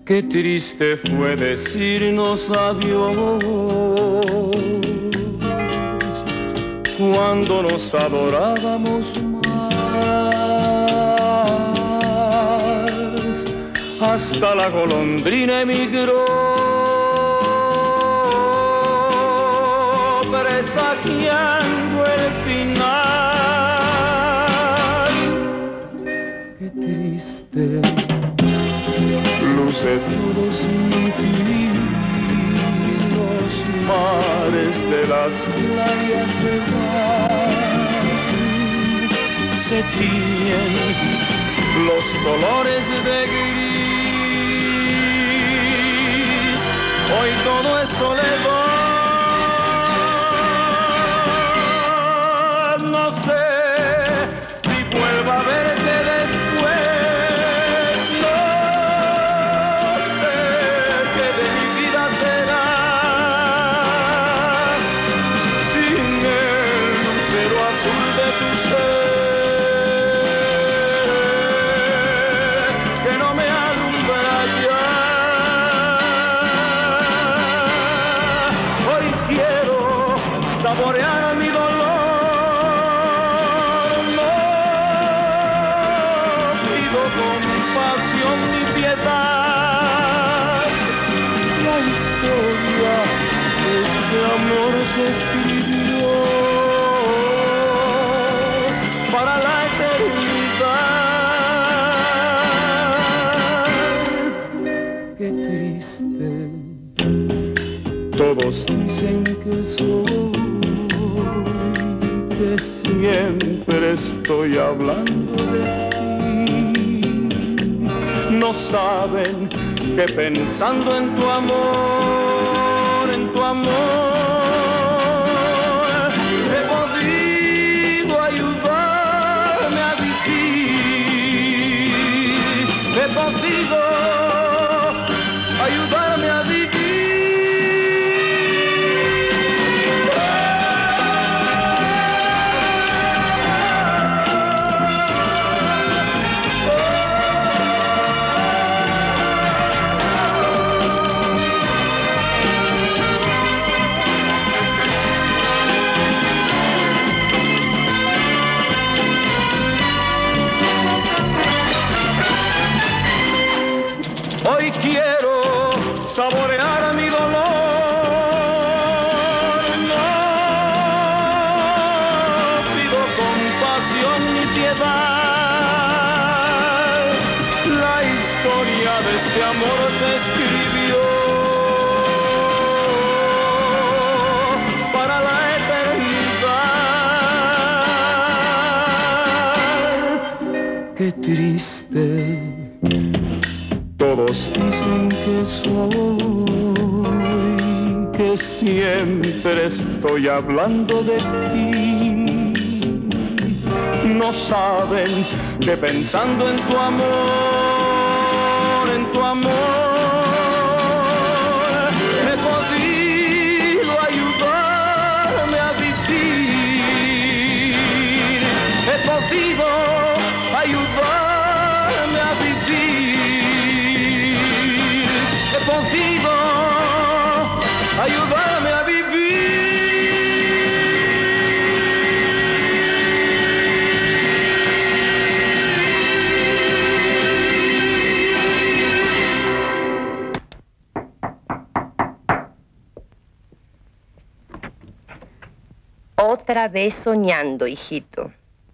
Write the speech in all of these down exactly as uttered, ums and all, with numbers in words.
Qué triste fue decirnos adiós cuando nos adorábamos más. Hasta la golondrina emigró, presagiando el final. Qué triste luce todo sin ti, los mares de las playas se van, se tiñen los colores de gris, hoy todo es soledad, no sé si vuelva a verte después. Saborear mi dolor, no pido compasión ni piedad. La historia de este amor se escribió para la eternidad. Qué triste, todos dicen que soy, que siempre estoy hablando de ti. No saben que pensando en tu amor, en tu amor, he podido ayudarme a vivir. He podido ayudarme a vivir. Hoy quiero saborear mi dolor, no pido compasión ni piedad. La historia de este amor se escribió para la eternidad. Qué triste, todos dicen que soy, que siempre estoy hablando de ti. No saben que pensando en tu amor, en tu amor, he podido ayudarme a vivir. He podido ayudarme a vivir. He podido ayudarme a vivir. Otra vez soñando, hijito.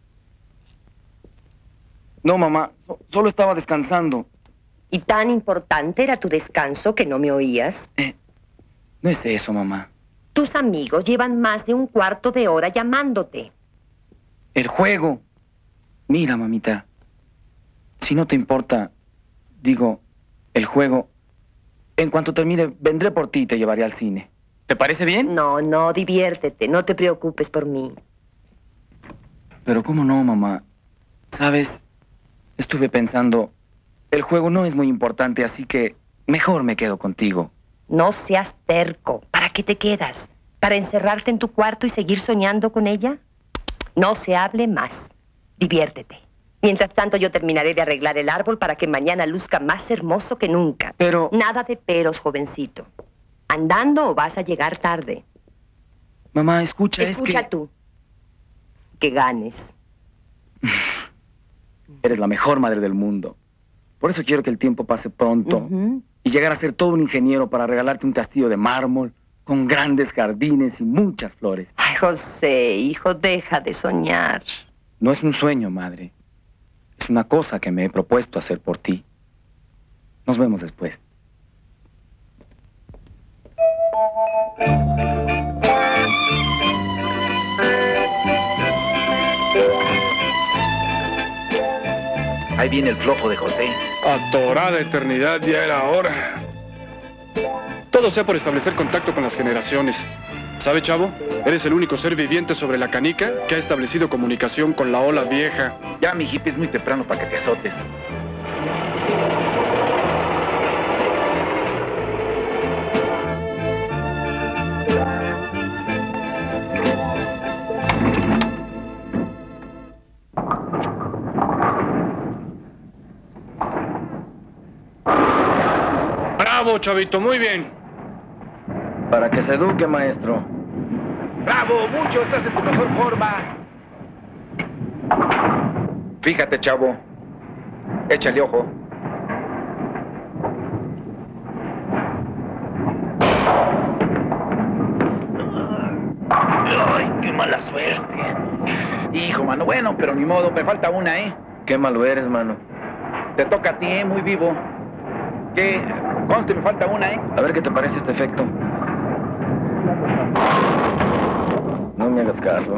No, mamá, so- solo estaba descansando. ¿Y tan importante era tu descanso que no me oías? Eh, no es eso, mamá. Tus amigos llevan más de un cuarto de hora llamándote. El juego. Mira, mamita. Si no te importa, digo, el juego. En cuanto termine, vendré por ti y te llevaré al cine. ¿Te parece bien? No, no, diviértete. No te preocupes por mí. Pero cómo no, mamá. ¿Sabes? Estuve pensando, el juego no es muy importante, así que mejor me quedo contigo. No seas terco. ¿Para qué te quedas? ¿Para encerrarte en tu cuarto y seguir soñando con ella? No se hable más. Diviértete. Mientras tanto, yo terminaré de arreglar el árbol para que mañana luzca más hermoso que nunca. Pero... Nada de peros, jovencito. ¿Andando o vas a llegar tarde? Mamá, escucha, Escucha es que... tú. Que ganes. Eres la mejor madre del mundo. Por eso quiero que el tiempo pase pronto. Uh-huh. Y llegar a ser todo un ingeniero para regalarte un castillo de mármol, con grandes jardines y muchas flores. Ay, José, hijo, deja de soñar. No es un sueño, madre. Es una cosa que me he propuesto hacer por ti. Nos vemos después. Ahí viene el flojo de José. Atorada eternidad, ya era hora. Todo sea por establecer contacto con las generaciones. ¿Sabe, chavo? Eres el único ser viviente sobre la canica que ha establecido comunicación con la ola vieja. Ya, mi hippie, es muy temprano para que te azotes. ¡Bravo, chavito! Muy bien. Para que se eduque, maestro. ¡Bravo! ¡Mucho! ¡Estás en tu mejor forma! Fíjate, chavo. Échale ojo. ¡Ay, qué mala suerte! Hijo, mano. Bueno, pero ni modo. Me falta una, ¿eh? Qué malo eres, mano. Te toca a ti, ¿eh? Muy vivo. ¿Qué? Conste, me falta una, ¿eh? A ver qué te parece este efecto. No me hagas caso.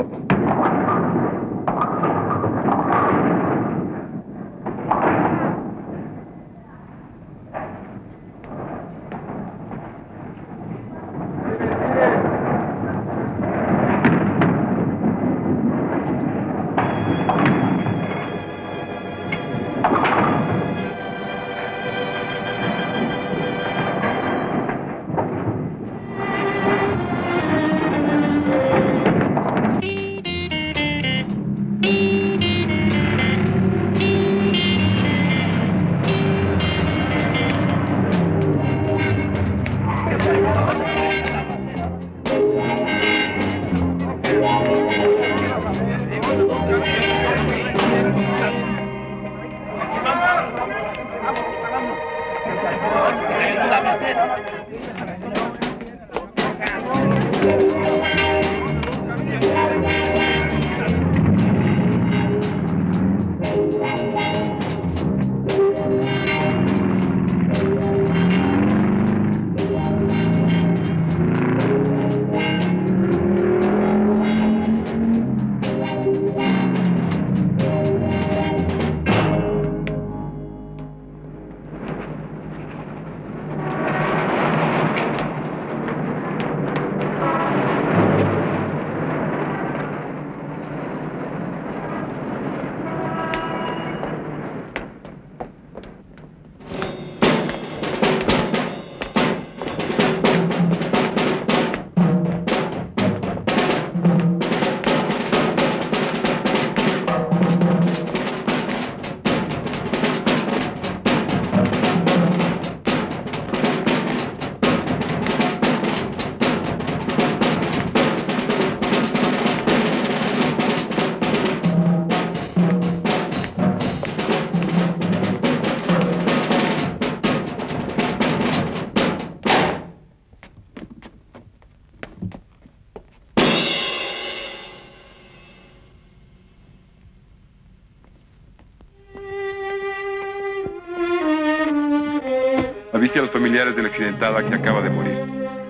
Avise a los familiares de la accidentada que acaba de morir.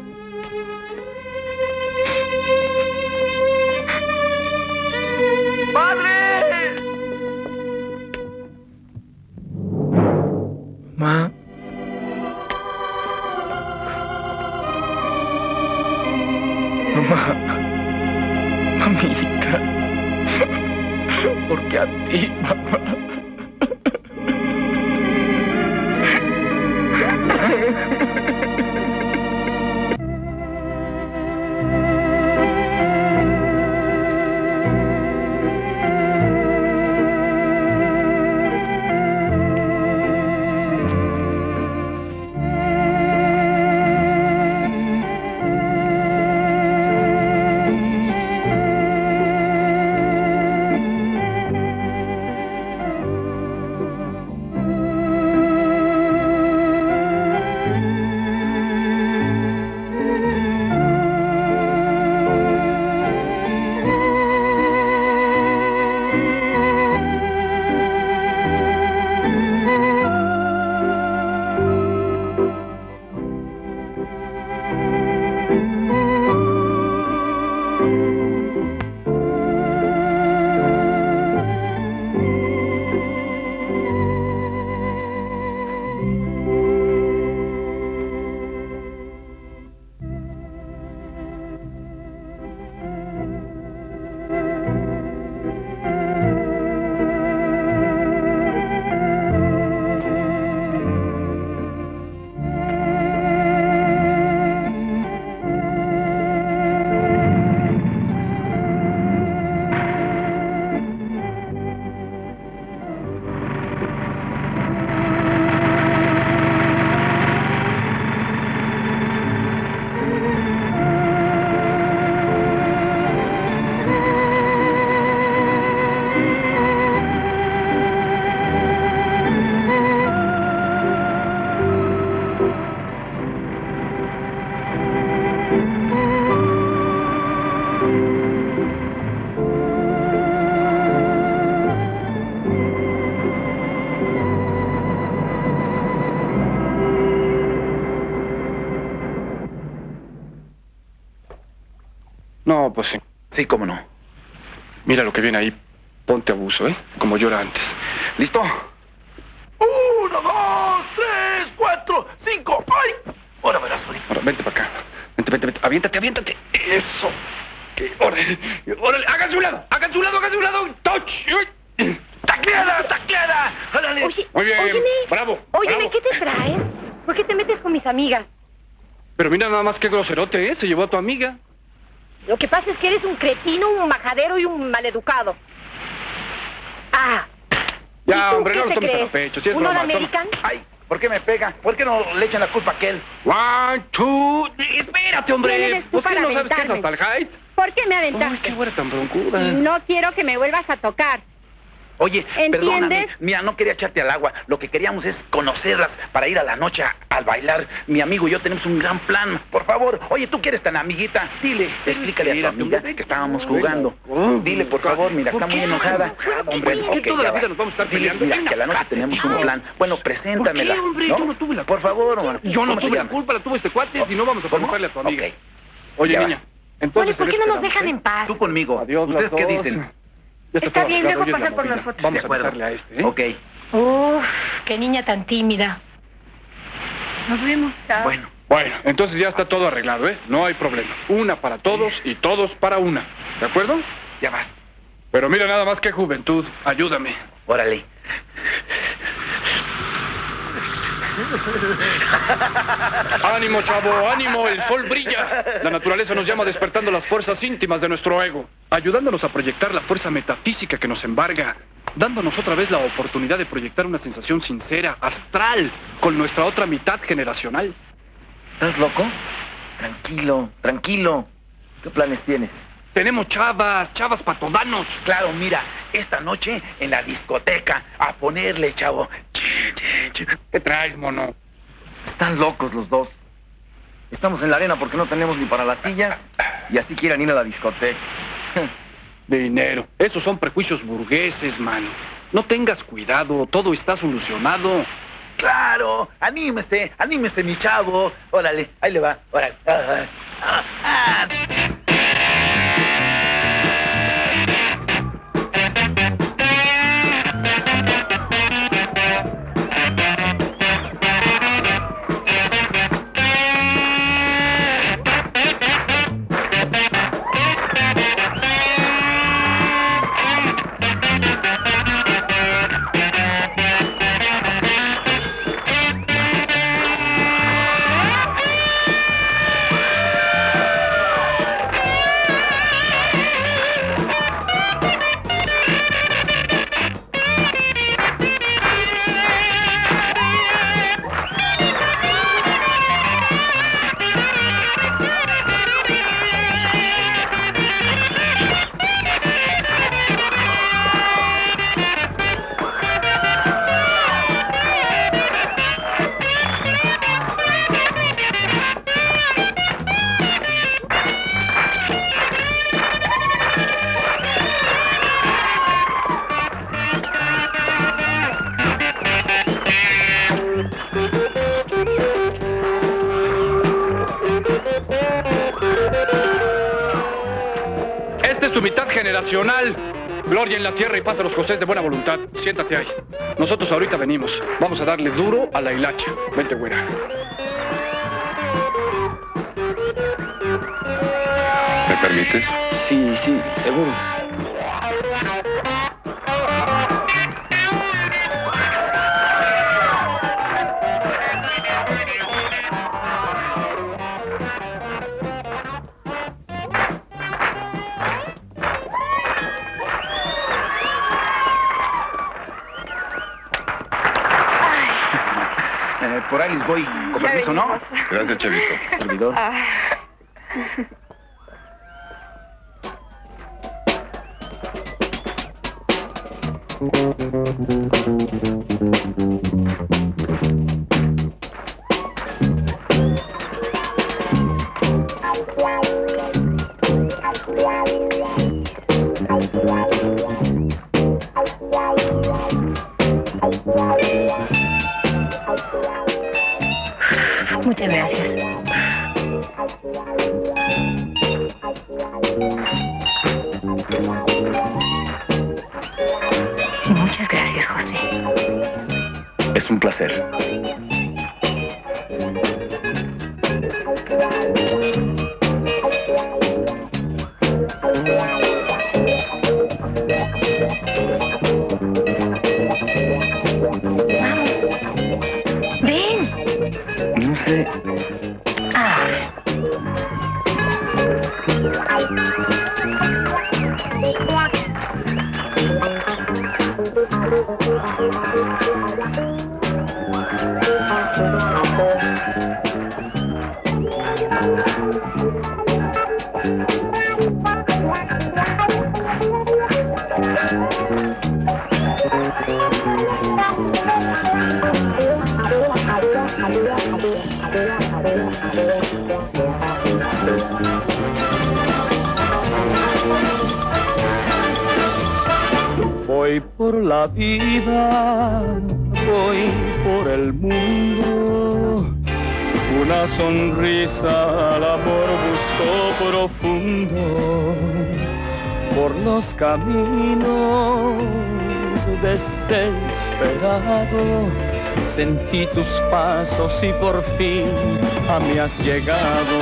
¡Padre! Ma. Mamá. Mamita. ¿Por qué a ti, mamá? No, pues sí. Sí, cómo no. Mira lo que viene ahí. Ponte abuso, ¿eh? Como yo era antes. ¿Listo? Uno, dos, tres, cuatro, cinco. ¡Ay! Ahora verás, ahorita. Ahora, vente para acá. Vente, vente, vente. Aviéntate, aviéntate. Eso. ¿Qué? Órale. Órale. Háganse un lado. Háganse un lado, háganse un lado. ¡Touch! ¡Uy! ¡Tacleada, tacleada! ¡Órale! Oye, Muy bien. óyeme, Bravo. Óyeme, bravo. ¿qué te traes? ¿Por qué te metes con mis amigas? Pero mira nada más qué groserote, ¿eh? Se llevó a tu amiga. Lo que pasa es que eres un cretino, un majadero y un maleducado. Ah. Ya, ¿Y tú hombre, qué no lo te tomes a crees? lo pecho. Si es ¿Un broma, All-American? ¡Ay! ¿Por qué me pega? ¿Por qué no le echan la culpa a aquel? One, two... Espérate, ¿Quién hombre. eres tú ¿Pues qué para no sabes qué es aventarme? hasta el height? ¿Por qué me Ay, aventaste? qué güera tan broncuda. No quiero que me vuelvas a tocar. Oye, ¿Entiendes? perdóname. Mira, no quería echarte al agua. Lo que queríamos es conocerlas para ir a la noche a- al bailar. Mi amigo y yo tenemos un gran plan. Por favor, oye, tú que eres tan amiguita, dile, explícale a tu amiga que estábamos jugando. Dile, por favor, mira, está muy enojada. Hombre, ¿Qué ok, toda ya la vida vas. nos vamos a estar Dile, peleando? mira, Venga, que a la noche cállate. tenemos un plan. Bueno, preséntamela. ¿Por qué, hombre? ¿no? Yo no tuve la Por favor, hombre. Yo no ¿Cómo te tuve la llamas? culpa, la tuvo este cuate, si no vamos a ¿Cómo? preguntarle a tu amiga. Ok. Oye, Ya niña, vas. entonces... Oye, ¿por qué en no esto nos quedamos, dejan ¿eh? en paz? Tú conmigo. Adiós, ¿Ustedes las qué dos. dicen? Ya Está todo bien, arreglado, luego oye, pasa la por movida. nosotros. Vamos De a acuerdo. pasarle a este, ¿eh? Ok. Uf, qué niña tan tímida. Nos vemos. Chao. Bueno. Bueno, entonces ya está todo arreglado, ¿eh? No hay problema. Una para todos y todos para una. ¿De acuerdo? Ya vas. Pero mira nada más que juventud. Ayúdame. Órale. Ánimo, chavo, ánimo, el sol brilla. La naturaleza nos llama despertando las fuerzas íntimas de nuestro ego, ayudándonos a proyectar la fuerza metafísica que nos embarga, dándonos otra vez la oportunidad de proyectar una sensación sincera, astral, con nuestra otra mitad generacional. ¿Estás loco? Tranquilo, tranquilo. ¿Qué planes tienes? Tenemos chavas, chavas patodanos. Claro, mira, esta noche en la discoteca, a ponerle, chavo. ¿Qué traes, mono? Están locos los dos. Estamos en la arena porque no tenemos ni para las sillas y así quieren ir a la discoteca. Dinero. Esos son prejuicios burgueses, mano. No tengas cuidado, todo está solucionado. Claro, anímese, anímese, mi chavo. Órale, ahí le va, órale. Ah, ah, ah. Esta es tu mitad generacional. Gloria en la tierra y paz a los Josés de buena voluntad. Siéntate ahí. Nosotros ahorita venimos. Vamos a darle duro a la hilacha. Vente, güera. ¿Me permites? Sí, sí, seguro. Eh, por ahí les voy, con Ya permiso, ¿no? venimos. Gracias, chavito. Servidor. Ah. Muchas gracias. Es un placer. Ven. No sé. Ah. Voy por la vida, voy por el mundo, una sonrisa al amor busco profundo, por los caminos desesperado, sentí tus pasos y por fin a mí has llegado,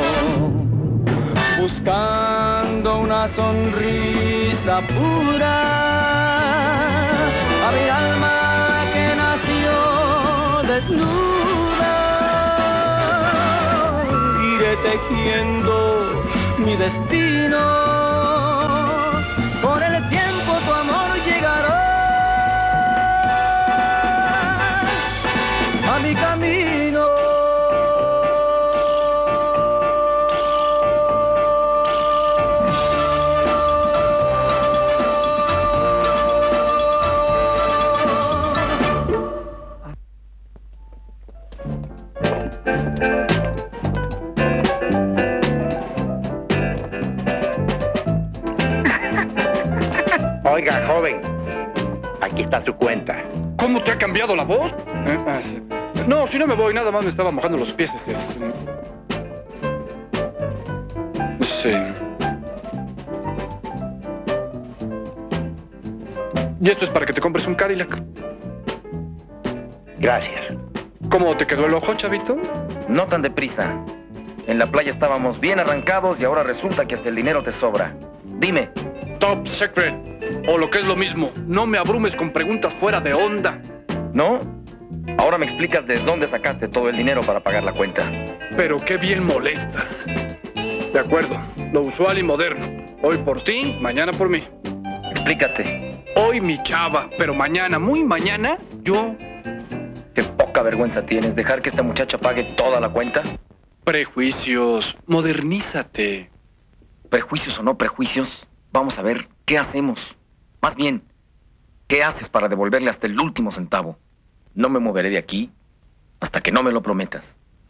buscando una sonrisa pura. A mi alma que nació desnuda, iré tejiendo mi destino. Con el tiempo tu amor llegará a mi camino. Oiga, joven, aquí está su cuenta. ¿Cómo te ha cambiado la voz? ¿Eh? Ah, sí. No, si no me voy, nada más me estaba mojando los pies. Es, es... Sí. Y esto es para que te compres un Cadillac. Gracias. ¿Cómo te quedó el ojo, chavito? No tan deprisa. En la playa estábamos bien arrancados y ahora resulta que hasta el dinero te sobra. Dime. Top secret. O lo que es lo mismo, no me abrumes con preguntas fuera de onda. ¿No? Ahora me explicas de dónde sacaste todo el dinero para pagar la cuenta. Pero qué bien molestas. De acuerdo, lo usual y moderno. Hoy por ti, mañana por mí. Explícate. Hoy mi chava, pero mañana, muy mañana, yo... Qué poca vergüenza tienes dejar que esta muchacha pague toda la cuenta. Prejuicios, modernízate. Prejuicios o no prejuicios, vamos a ver qué hacemos. Más bien, ¿qué haces para devolverle hasta el último centavo? No me moveré de aquí hasta que no me lo prometas.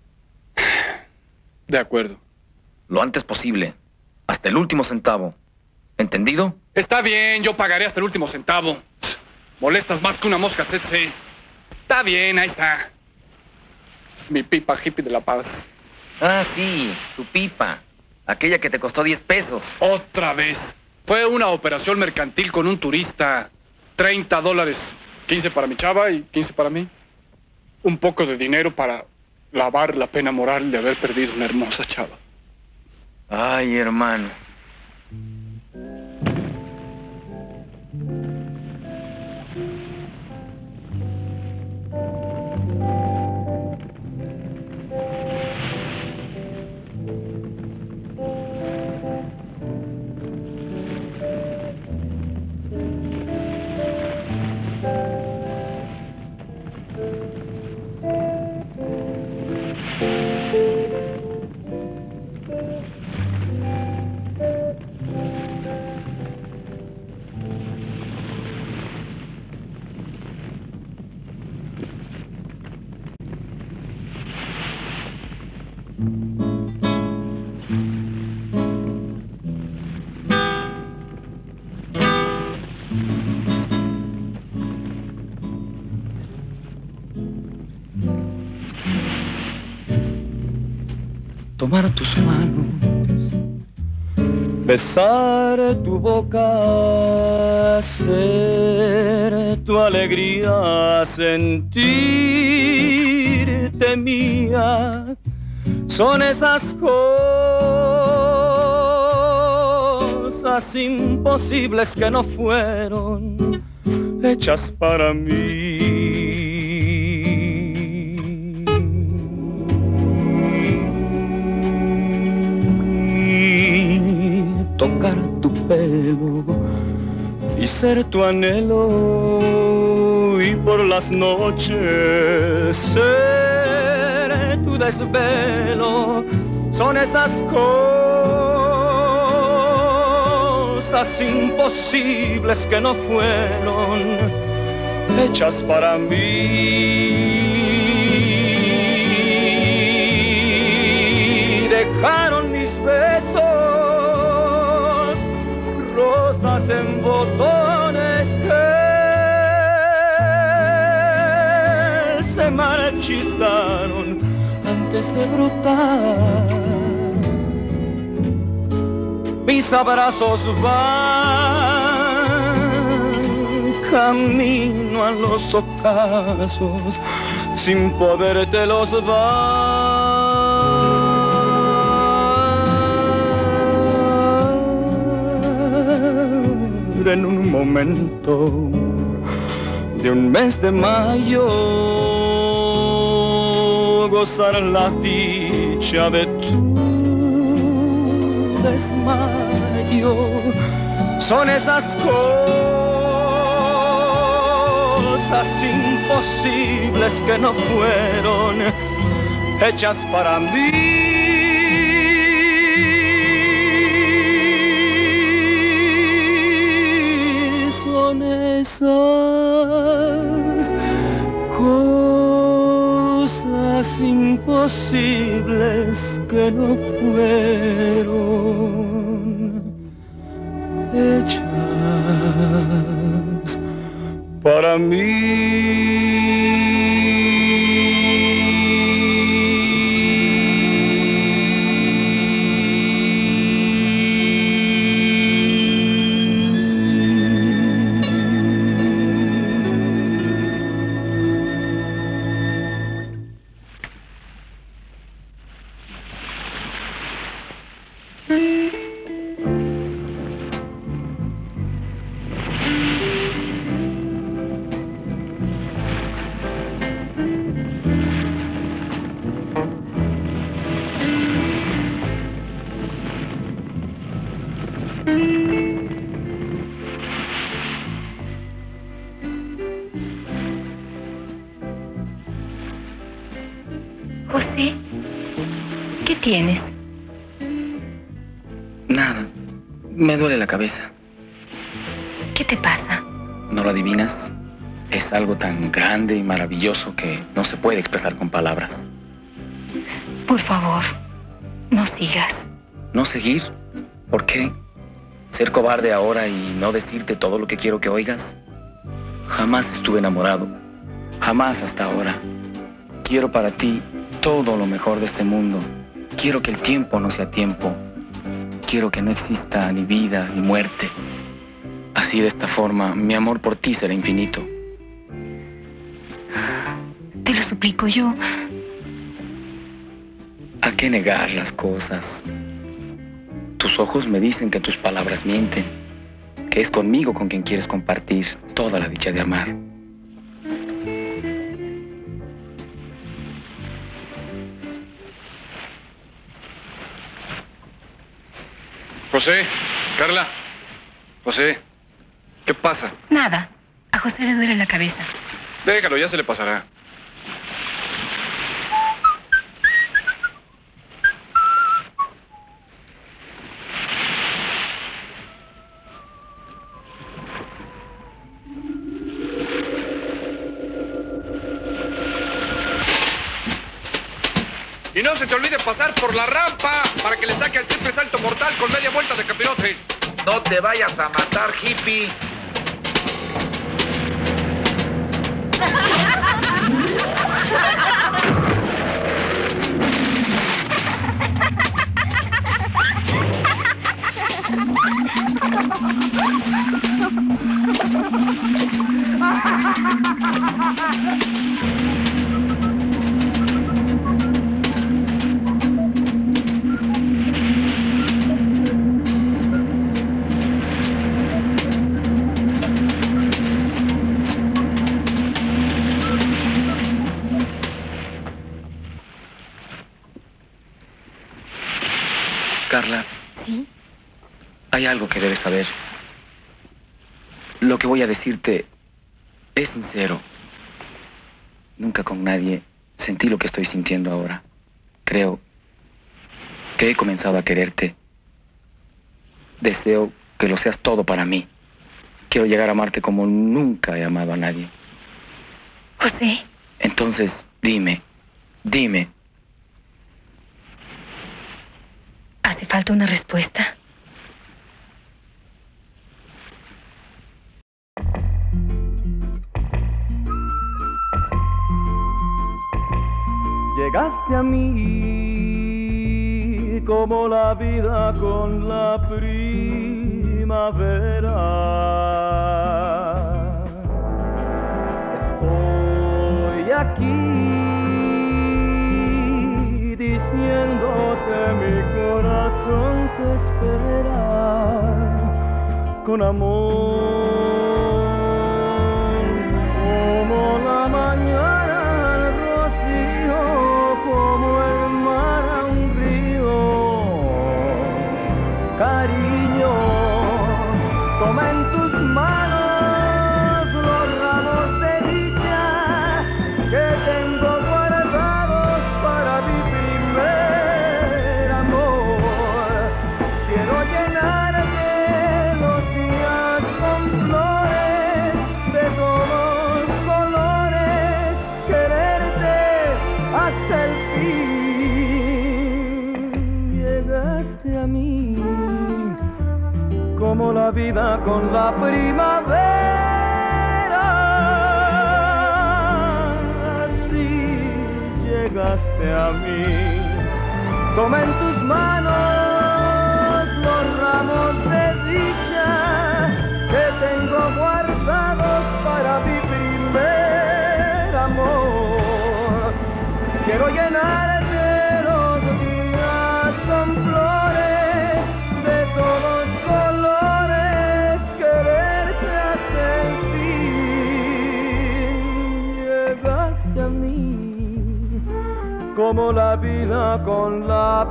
De acuerdo. Lo antes posible, hasta el último centavo. ¿Entendido? Está bien, yo pagaré hasta el último centavo. Molestas más que una mosca tsetse. Está bien, ahí está. Mi pipa hippie de la paz. Ah, sí, tu pipa. Aquella que te costó diez pesos. Otra vez. Fue una operación mercantil con un turista. treinta dólares. quince para mi chava y quince para mí. Un poco de dinero para lavar la pena moral de haber perdido una hermosa chava. Ay, hermano. Tomar tus manos, besar tu boca, ser tu alegría, sentirte mía. Son esas cosas imposibles que no fueron hechas para mí. Tocar tu pelo y ser tu anhelo, y por las noches ser tu desvelo. Son esas cosas imposibles que no fueron hechas para mí. Dejaron mis besos rosas en botones que se marchitaron antes de brotar. Mis abrazos van camino a los ocasos sin podértelos dar. En un momento de un mes de mayo, gozar la dicha de tu desmayo. Son esas cosas imposibles que no fueron hechas para mí. Son esas cosas imposibles que no fueron hechas para mí. José, ¿qué tienes? Nada. Me duele la cabeza. ¿Qué te pasa? ¿No lo adivinas? Es algo tan grande y maravilloso que no se puede expresar con palabras. Por favor, no sigas. ¿No seguir? ¿Por qué? ¿Ser cobarde ahora y no decirte todo lo que quiero que oigas? Jamás estuve enamorado. Jamás hasta ahora. Quiero para ti todo lo mejor de este mundo. Quiero que el tiempo no sea tiempo. Quiero que no exista ni vida ni muerte. Así, de esta forma, mi amor por ti será infinito. Te lo suplico yo. ¿A qué negar las cosas? Tus ojos me dicen que tus palabras mienten, que es conmigo con quien quieres compartir toda la dicha de amar. José, Carla, José, ¿qué pasa? Nada. A José le duele la cabeza. Déjalo, ya se le pasará. Y no se te olvide pasar por la rampa para que le saque el triple salto mortal con media vuelta de capirote. No te vayas a matar, hippie. Carla. ¿Sí? Hay algo que debes saber. Lo que voy a decirte es sincero. Nunca con nadie sentí lo que estoy sintiendo ahora. Creo que he comenzado a quererte. Deseo que lo seas todo para mí. Quiero llegar a amarte como nunca he amado a nadie. José. Entonces, dime, dime. ¿Hace falta una respuesta? Llegaste a mí como la vida con la primavera. Estoy aquí diciéndote mi corazón te espera con amor como la mañana al rocío, como el mar a un río. Cariño, toma en tus manos los ramos de dicha que tengo guardados para mi primer amor. Quiero llenarte los días con flores de todos colores, quererte hasta el fin. Llegaste a mí como la vida con la primavera. Así llegaste a mí. Toma en tus manos los ramos de dicha que tengo guardados para mi primer amor. Quiero llenarte los días con flores de todos colores, quererte hasta el fin. Llegaste a mí como la vida con la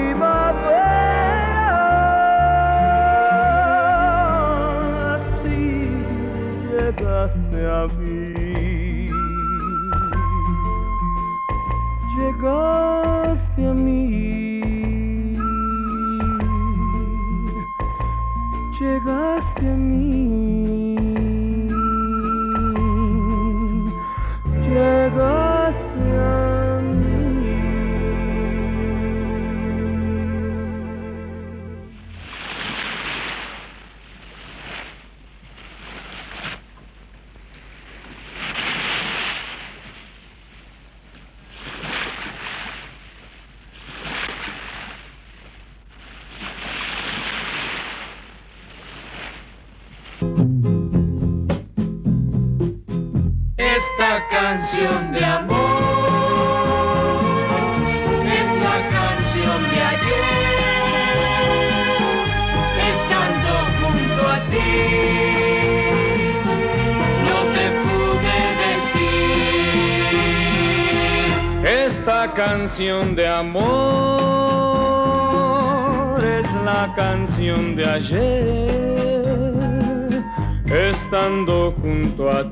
primavera. Así llegaste a mí. Llegaste a mí. Llegaste a mí. Llegaste a mí. Esta canción de amor es la canción de ayer, estando junto a ti, no te pude decir. Esta canción de amor es la canción de ayer, estando junto a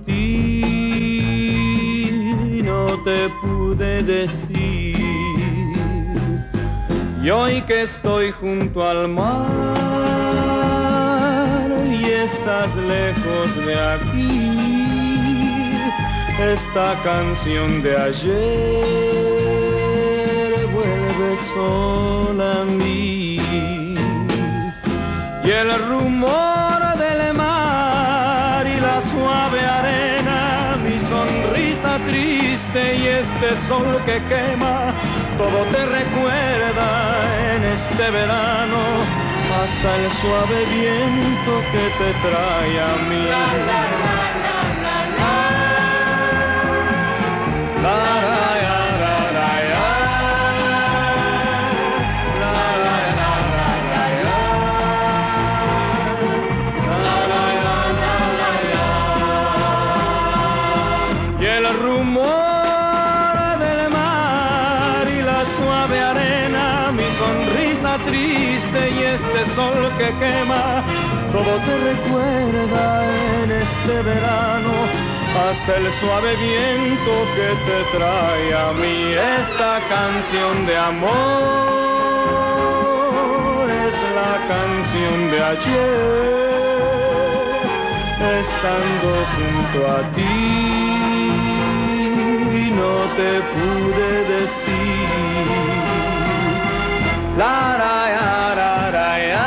ti, no te pude decir. Y hoy que estoy junto al mar y estás lejos de aquí, esta canción de ayer vuelve sola a mí. Y el rumor del mar y la suave arena, mi sonrisa triste y este sol que quema, todo te recuerda en este verano, hasta el suave viento que te trae a mí. La, la, la, la, la, la. triste y este sol que quema, todo te recuerda en este verano, hasta el suave viento que te trae a mí esta canción de amor. Es la canción de ayer, estando junto a ti, no te pude decir. La, la, ya, la, la, ya.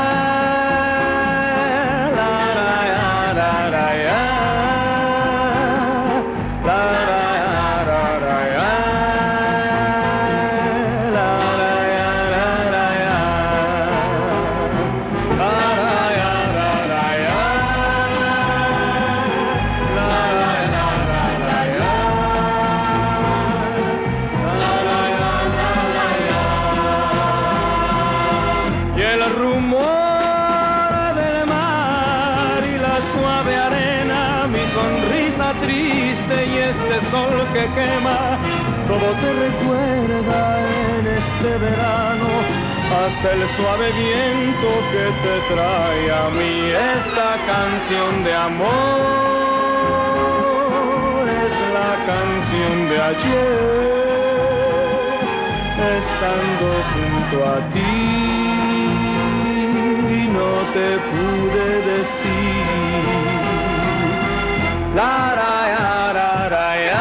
Sol que quema, todo te recuerda en este verano, hasta el suave viento que te trae a mí esta canción de amor. Es la canción de ayer, estando junto a ti, no te pude decir. La, la, ya, la, la, ya.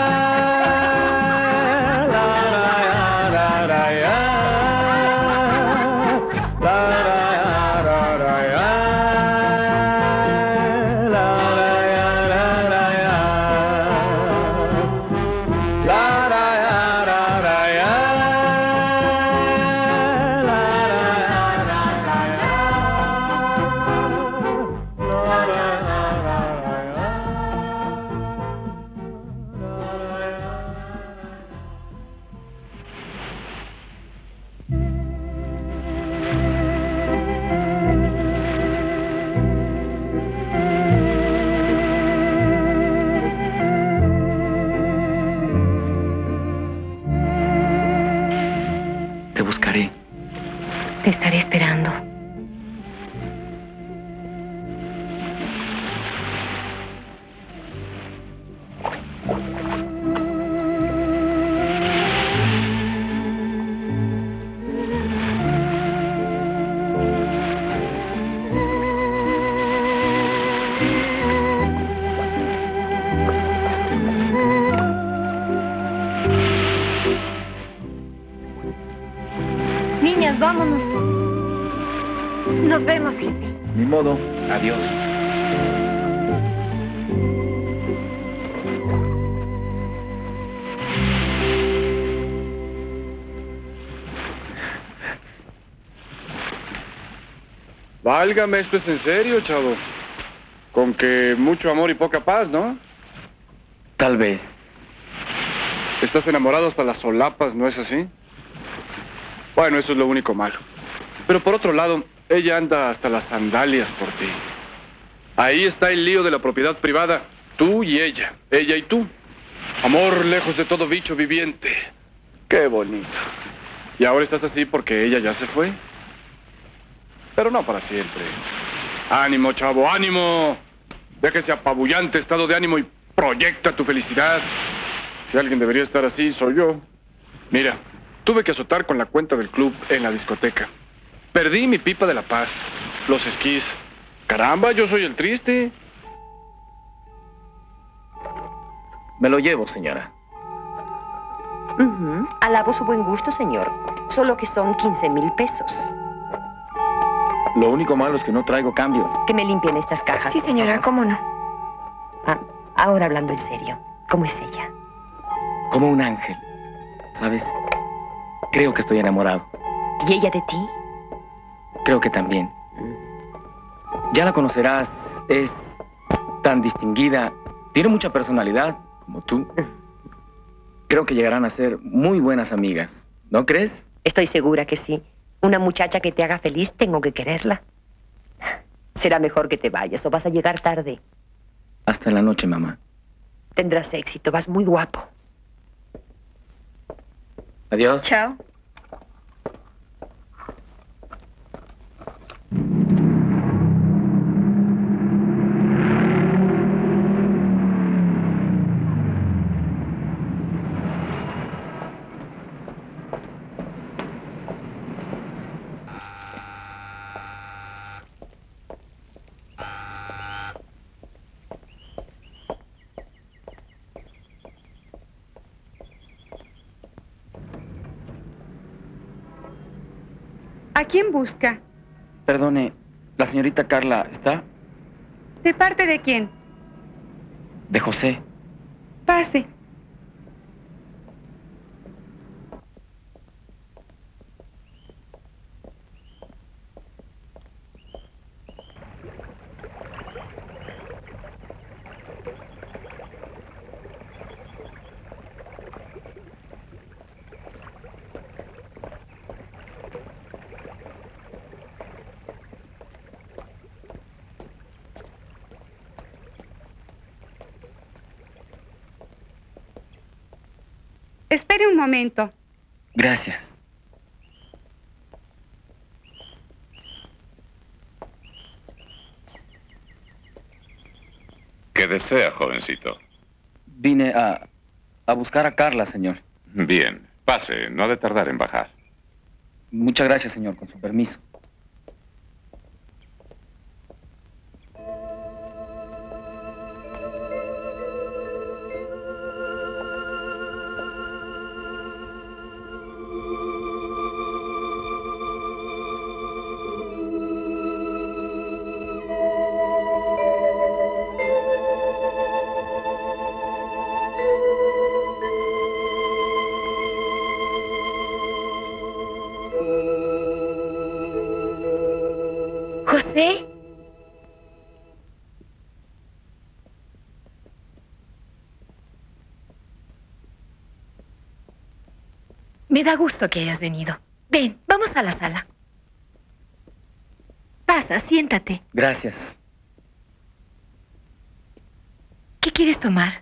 Te estaré esperando. Niñas, vámonos. Nos vemos, jefe. Ni modo. Adiós. Válgame, esto es en serio, chavo. Con que mucho amor y poca paz, ¿no? Tal vez. Estás enamorado hasta las solapas, ¿no es así? Bueno, eso es lo único malo. Pero por otro lado, ella anda hasta las sandalias por ti. Ahí está el lío de la propiedad privada. Tú y ella. Ella y tú. Amor lejos de todo bicho viviente. Qué bonito. Y ahora estás así porque ella ya se fue. Pero no para siempre. Ánimo, chavo, ánimo. Deja ese apabullante estado de ánimo y proyecta tu felicidad. Si alguien debería estar así, soy yo. Mira, tuve que azotar con la cuenta del club en la discoteca. Perdí mi pipa de la paz, los esquís. Caramba, yo soy el triste. Me lo llevo, señora. Uh-huh. Alabo su buen gusto, señor. Solo que son quince mil pesos. Lo único malo es que no traigo cambio. Que me limpien estas cajas. Sí, señora, ¿cómo no? Ah, ahora hablando en serio, ¿cómo es ella? Como un ángel. ¿Sabes? Creo que estoy enamorado. ¿Y ella de ti? Creo que también. Ya la conocerás. Es tan distinguida. Tiene mucha personalidad, como tú. Creo que llegarán a ser muy buenas amigas. ¿No crees? Estoy segura que sí. Una muchacha que te haga feliz, tengo que quererla. Será mejor que te vayas o vas a llegar tarde. Hasta la noche, mamá. Tendrás éxito, vas muy guapo. Adiós. Chao. ¿A quién busca? Perdone, ¿la señorita Carla está? ¿De parte de quién? De José. Pase. Espere un momento. Gracias. ¿Qué desea, jovencito? Vine a, a buscar a Carla, señor. Bien, pase, no ha de tardar en bajar. Muchas gracias, señor, con su permiso. José. Me da gusto que hayas venido. Ven, vamos a la sala. Pasa, siéntate. Gracias. ¿Qué quieres tomar?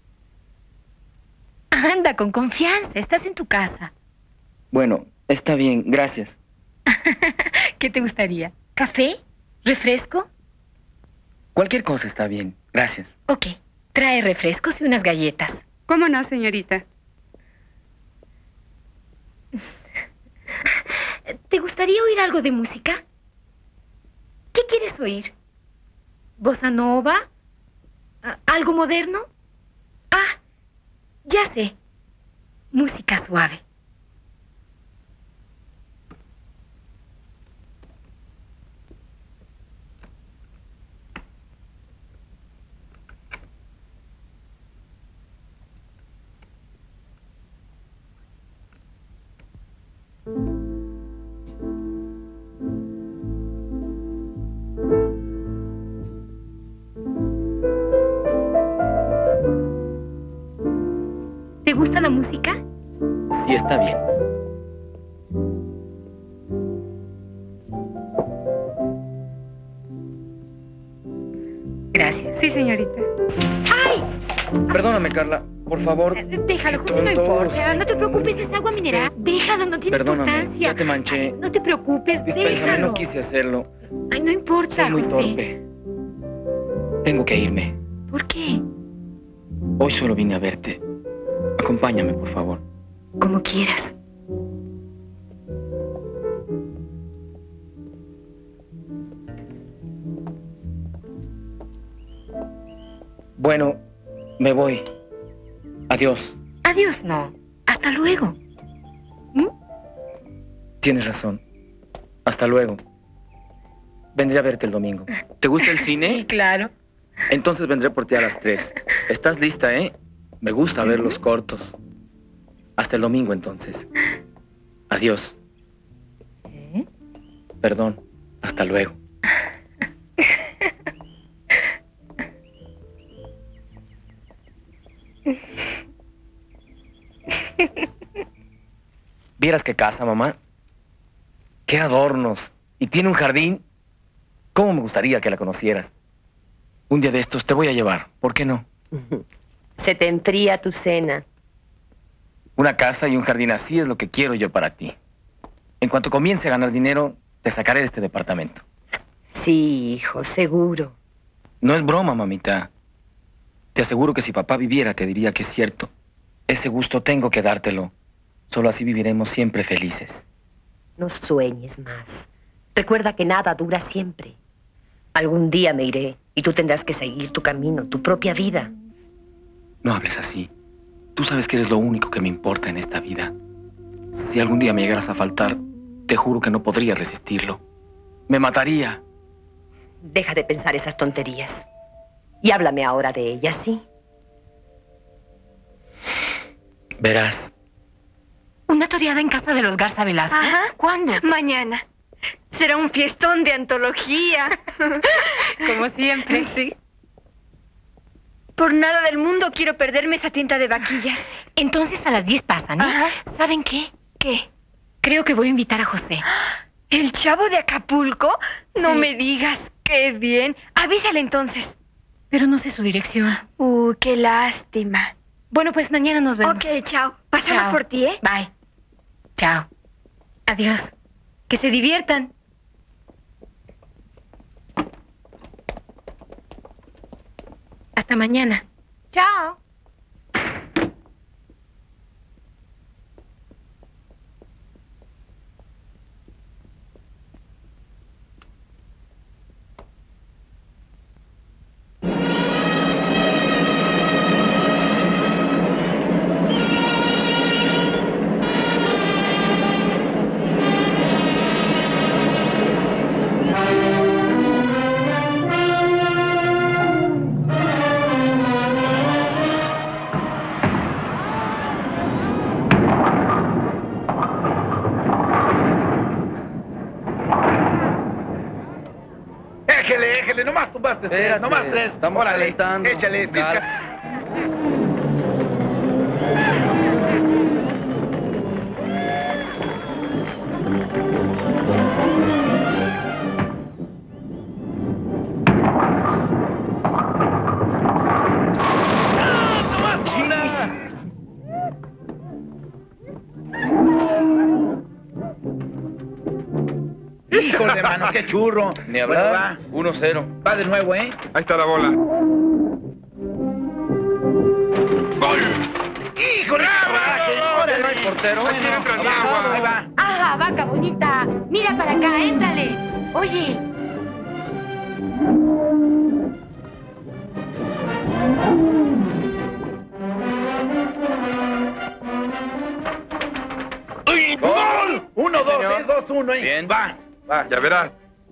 Anda, con confianza. Estás en tu casa. Bueno, está bien, gracias. ¿Qué te gustaría? ¿Café? ¿Refresco? Cualquier cosa está bien, gracias. Ok, trae refrescos y unas galletas. ¿Cómo no, señorita? ¿Te gustaría oír algo de música? ¿Qué quieres oír? ¿Bossa nova? ¿Algo moderno? Ah, ya sé. Música suave. ¿Te gusta la música? Sí, está bien. Gracias. Sí, señorita. ¡Ay! Perdóname, Carla, por favor. Eh, Déjalo, Qué José, no tontos. importa. No te preocupes, es agua mineral. Déjalo, no tiene Perdóname, importancia. ya te manché. No te preocupes, Dispénsame, déjalo. no quise hacerlo. Ay, no importa, Soy muy José. torpe. Tengo que irme. ¿Por qué? Hoy solo vine a verte. Acompáñame, por favor. Como quieras. Bueno, me voy. Adiós. Adiós, no. Hasta luego. ¿Mm? Tienes razón. Hasta luego. Vendré a verte el domingo. ¿Te gusta el cine? Sí, claro. Entonces vendré por ti a las tres. ¿Estás lista, eh? Me gusta ver los cortos. Hasta el domingo, entonces. Adiós. ¿Eh? Perdón. Hasta luego. ¿Vieras qué casa, mamá? ¡Qué adornos! Y tiene un jardín. ¿Cómo me gustaría que la conocieras? Un día de estos te voy a llevar. ¿Por qué no? Se te enfría tu cena. Una casa y un jardín así es lo que quiero yo para ti. En cuanto comience a ganar dinero, te sacaré de este departamento. Sí, hijo, seguro. No es broma, mamita. Te aseguro que si papá viviera te diría que es cierto. Ese gusto tengo que dártelo. Solo así viviremos siempre felices. No sueñes más. Recuerda que nada dura siempre. Algún día me iré y tú tendrás que seguir tu camino, tu propia vida. No hables así. Tú sabes que eres lo único que me importa en esta vida. Si algún día me llegaras a faltar, te juro que no podría resistirlo. Me mataría. Deja de pensar esas tonterías. Y háblame ahora de ella, ¿sí? Verás. ¿Una toreada en casa de los Garza Velasco? Ajá. ¿Cuándo? Mañana. Será un fiestón de antología. Como siempre. Sí. Por nada del mundo quiero perderme esa tinta de vaquillas. Entonces a las diez pasan, ¿eh? Ajá. ¿Saben qué? ¿Qué? Creo que voy a invitar a José. ¿El chavo de Acapulco? No Sí. me digas. ¡Qué bien! Avísale entonces. Pero no sé su dirección. Uh, qué lástima. Bueno, pues mañana nos vemos. Ok, chao. Pasamos Chao. por ti, ¿eh? Bye. Chao. Adiós. Que se diviertan. Hasta mañana. Chao. Éjele, éjele, nomás tumbaste tres, Espérate, nomás tres. estamos Órale, calentando. échale, Cal- cisca. Híjole, mano, qué churro. Ni Bueno, hablar. uno cero. va, va de nuevo, ¿eh? Ahí está la bola. ¡Gol! ¡Híjole! ¡Órale! No hay portero. Aquí entra el Va, agua. ahí va. ¡Ah, vaca bonita! Mira para acá, éntrale. Oye. ¡Gol! Uno, dos, señor. ¿eh? Dos, uno, ¿eh? Bien. Va, va. Ya verás.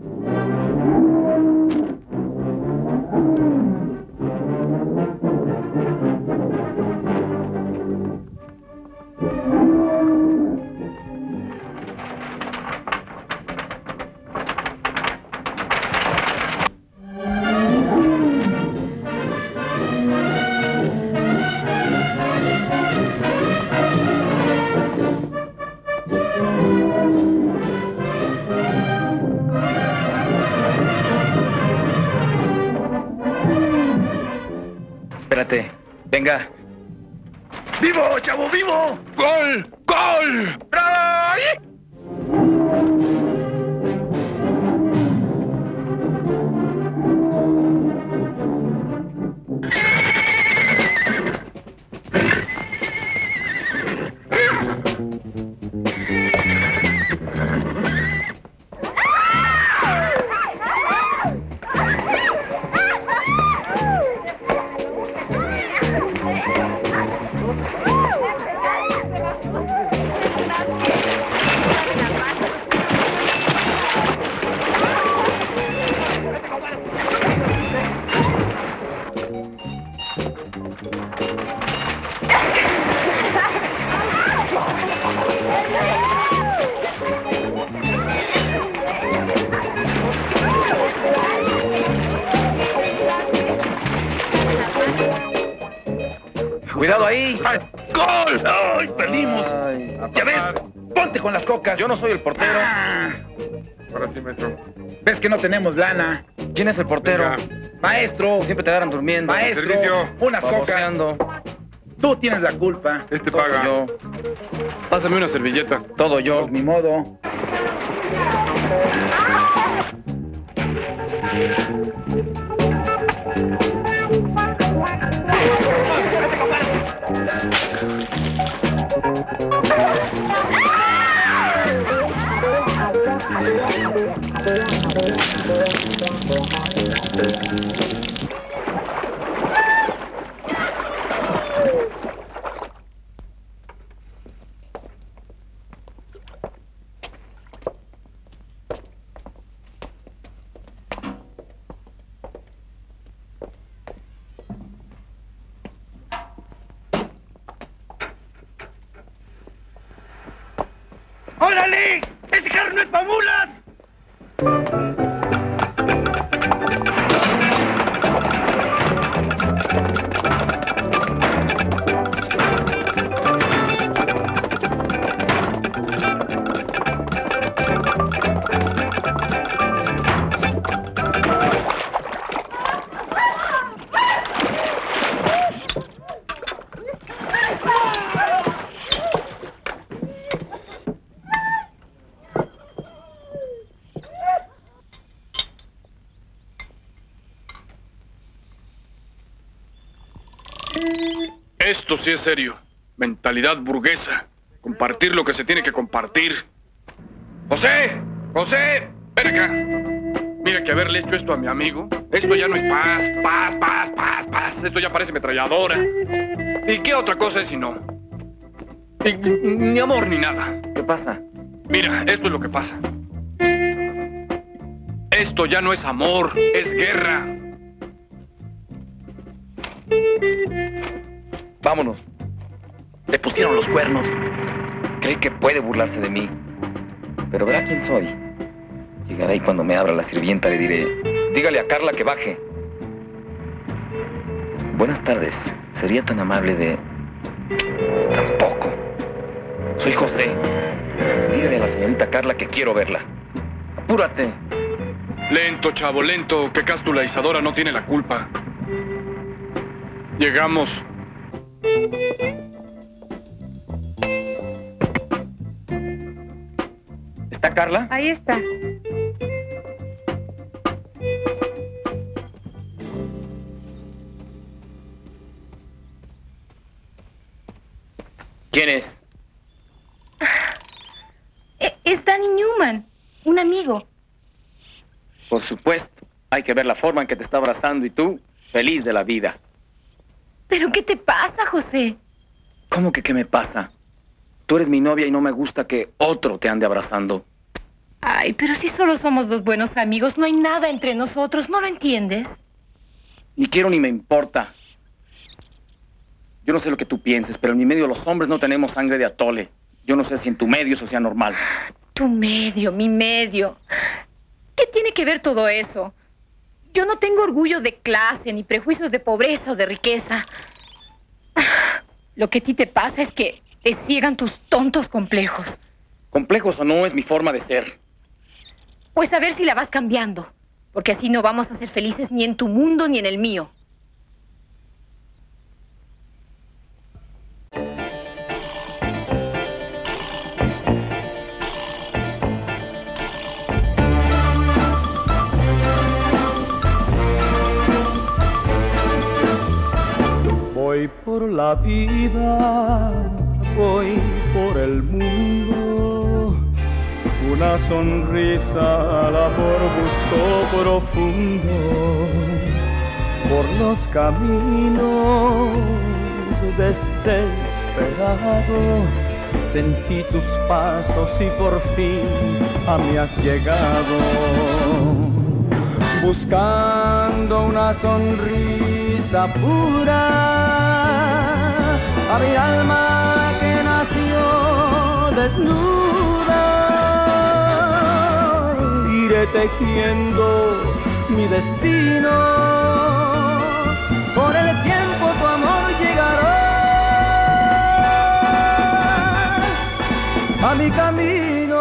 Espérate. Venga. ¡Vivo, chavo, vivo! ¡Gol! ¡Gol! ¡Bravo! Cuidado ahí. ¡Ay, ¡gol! ¡Ay, perdimos! Ay. ¿Ya ves? Ponte con las cocas. Yo no soy el portero. Ah, Ahora sí, maestro. ¿ves que no tenemos lana? ¿Quién es el portero? Venga. Maestro, Siempre te agarran durmiendo. maestro, Servicio. unas cocas. Baboseando. Tú tienes la culpa. Este Todo paga. yo. Pásame una servilleta. Todo yo. Pues ni modo. ¡Órale! ¡Ese carro no es pa' mulas! Esto sí es serio. Mentalidad burguesa. Compartir lo que se tiene que compartir. ¡José! ¡José! ¡Ven acá! Mira que haberle hecho esto a mi amigo. Esto ya no es paz, paz, paz, paz, paz. Esto ya parece ametralladora. ¿Y qué otra cosa es si no? Y, ni amor ni nada. ¿Qué pasa? Mira, esto es lo que pasa. Esto ya no es amor, es guerra. Vámonos. Le pusieron los cuernos. Cree que puede burlarse de mí. Pero verá quién soy. Llegará y cuando me abra la sirvienta le diré, dígale a Carla que baje. Buenas tardes. Sería tan amable de... Tampoco. Soy José. Dígale a la señorita Carla que quiero verla. Apúrate. Lento, chavo, lento, que Cástula Isadora no tiene la culpa. Llegamos. ¿Está Carla? Ahí está. ¿Quién es? Es Danny Newman, un amigo. Por supuesto. Hay que ver la forma en que te está abrazando y tú, feliz de la vida. ¿Pero qué te pasa, José? ¿Cómo que qué me pasa? Tú eres mi novia y no me gusta que otro te ande abrazando. Ay, pero si solo somos dos buenos amigos, no hay nada entre nosotros, ¿no lo entiendes? Ni quiero ni me importa. Yo no sé lo que tú pienses, pero en mi medio los hombres no tenemos sangre de atole. Yo no sé si en tu medio eso sea normal. Tu medio, mi medio. ¿Qué tiene que ver todo eso? Yo no tengo orgullo de clase, ni prejuicios de pobreza o de riqueza. Lo que a ti te pasa es que te ciegan tus tontos complejos. Complejos o no, es mi forma de ser. Pues a ver si la vas cambiando, porque así no vamos a ser felices ni en tu mundo ni en el mío. Voy por la vida, voy por el mundo, una sonrisa al amor busco profundo, por los caminos desesperado, sentí tus pasos y por fin a mí has llegado, buscando una sonrisa pura, a mi alma que nació desnuda, iré tejiendo mi destino, con el tiempo tu amor llegará a mi camino.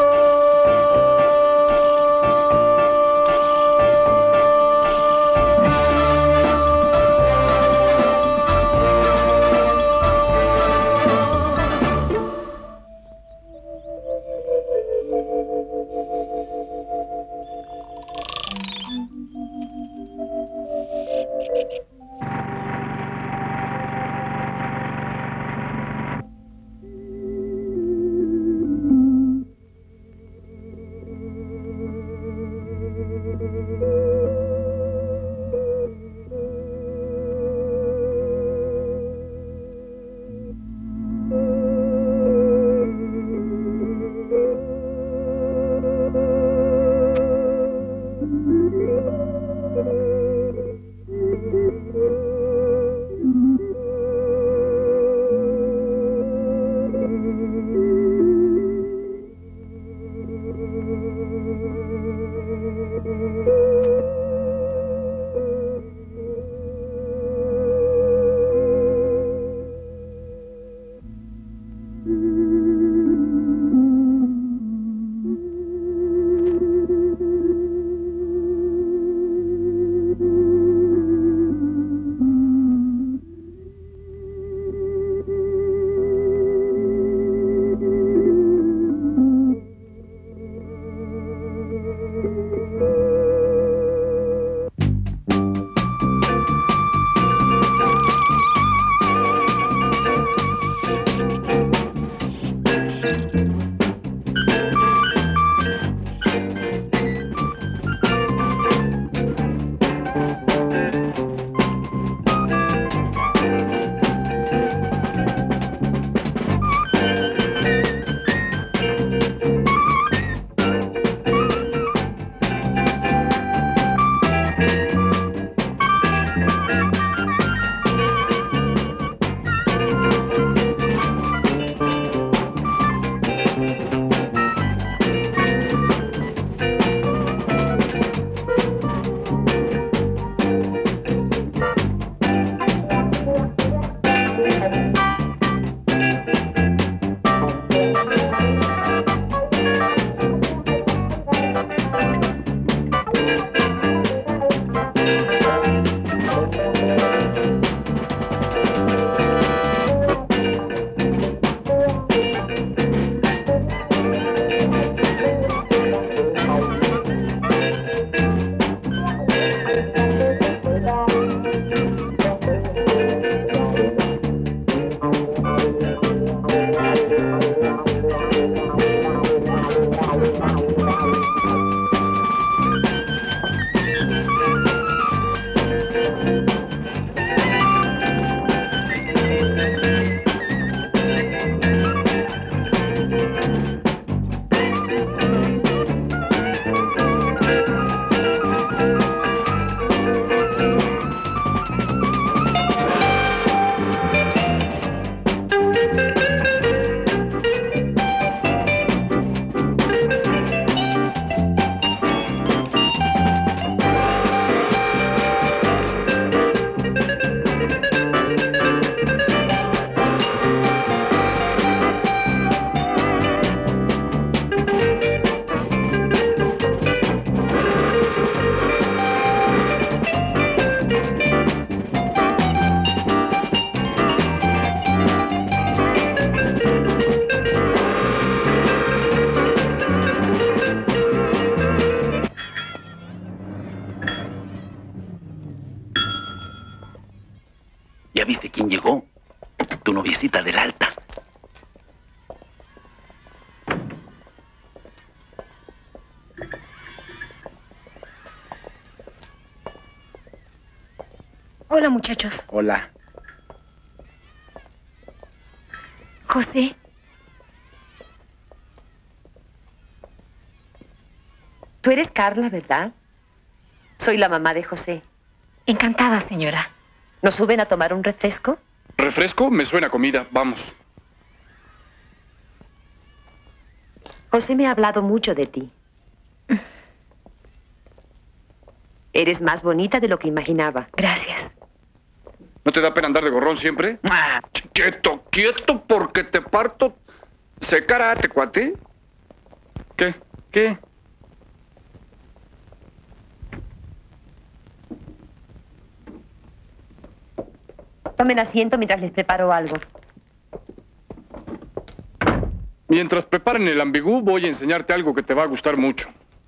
¿Ya viste quién llegó? Tu noviecita del Alta. Hola, muchachos. Hola. José. Tú eres Carla, ¿verdad? Soy la mamá de José. Encantada, señora. ¿Nos suben a tomar un refresco? ¿Refresco? Me suena a comida. Vamos. José me ha hablado mucho de ti. Eres más bonita de lo que imaginaba. Gracias. ¿No te da pena andar de gorrón siempre? Ah, Quieto, quieto, porque te parto. ¿Se karate, cuate? ¿Qué? ¿Qué? Tomen asiento mientras les preparo algo. Mientras preparen el ambigú, voy a enseñarte algo que te va a gustar mucho.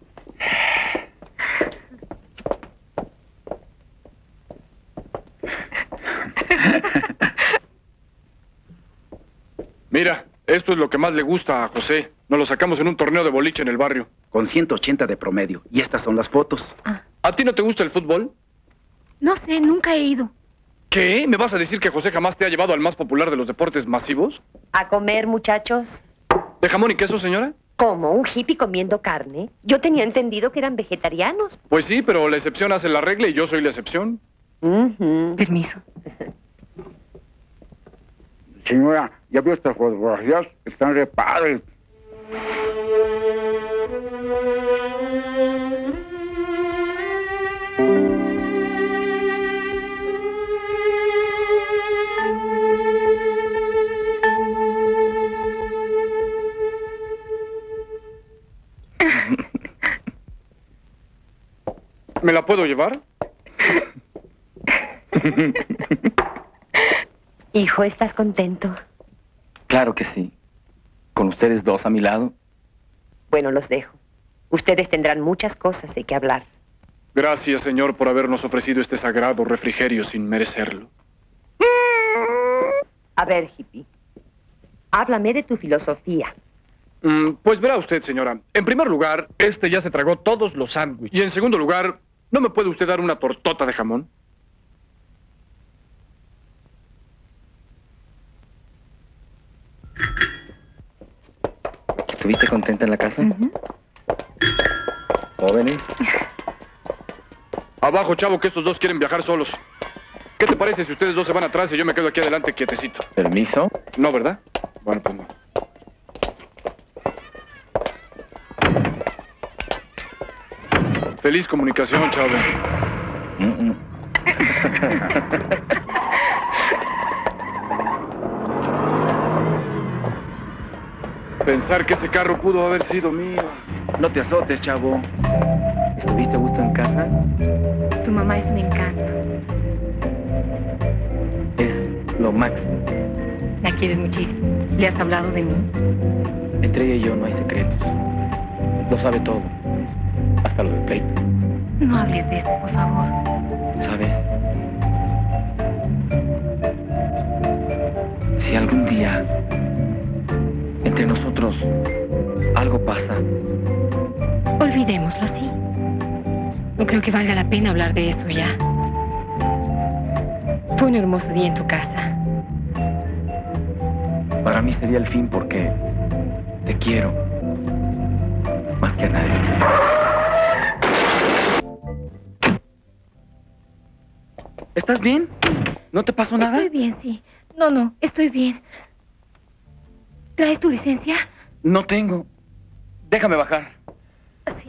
Mira, esto es lo que más le gusta a José. Nos lo sacamos en un torneo de boliche en el barrio. con ciento ochenta de promedio. Y estas son las fotos. Ah. ¿A ti no te gusta el fútbol? No sé, nunca he ido. ¿Qué? ¿Me vas a decir que José jamás te ha llevado al más popular de los deportes masivos? ¿A comer, muchachos? ¿De jamón y queso, señora? ¿Cómo? ¿Un hippie comiendo carne? Yo tenía entendido que eran vegetarianos. Pues sí, pero la excepción hace la regla y yo soy la excepción. Uh-huh. Permiso. Señora, ¿ya vio estas fotografías? Están re padres. ¿Me la puedo llevar? Hijo, ¿estás contento? Claro que sí. Con ustedes dos a mi lado. Bueno, los dejo. Ustedes tendrán muchas cosas de qué hablar. Gracias, señor, por habernos ofrecido este sagrado refrigerio sin merecerlo. A ver, hippie. Háblame de tu filosofía. Mm, pues verá usted, señora. En primer lugar, este ya se tragó todos los sándwiches. Y en segundo lugar, ¿no me puede usted dar una tortota de jamón? ¿Estuviste contenta en la casa? Uh-huh. ¿Jóvenes? Abajo, chavo, que estos dos quieren viajar solos. ¿Qué te parece si ustedes dos se van atrás y yo me quedo aquí adelante quietecito? ¿Permiso? No, ¿verdad? Bueno, pues no. Feliz comunicación, chavo. Mm-mm. Pensar que ese carro pudo haber sido mío. No te azotes, chavo. ¿Estuviste a gusto en casa? Tu mamá es un encanto. Es lo máximo. La quieres muchísimo. ¿Le has hablado de mí? Entre ella y yo no hay secretos. Lo sabe todo. Hasta lo del pleito. No hables de eso, por favor. ¿Sabes? Si algún día entre nosotros algo pasa, Olvidémoslo, sí. No creo que valga la pena hablar de eso ya. Fue un hermoso día en tu casa. para mí sería el fin porque te quiero más que a nadie. ¿Estás bien? ¿No te pasó nada? Estoy bien, sí. No, no, estoy bien. ¿Traes tu licencia? No tengo. Déjame bajar. Sí.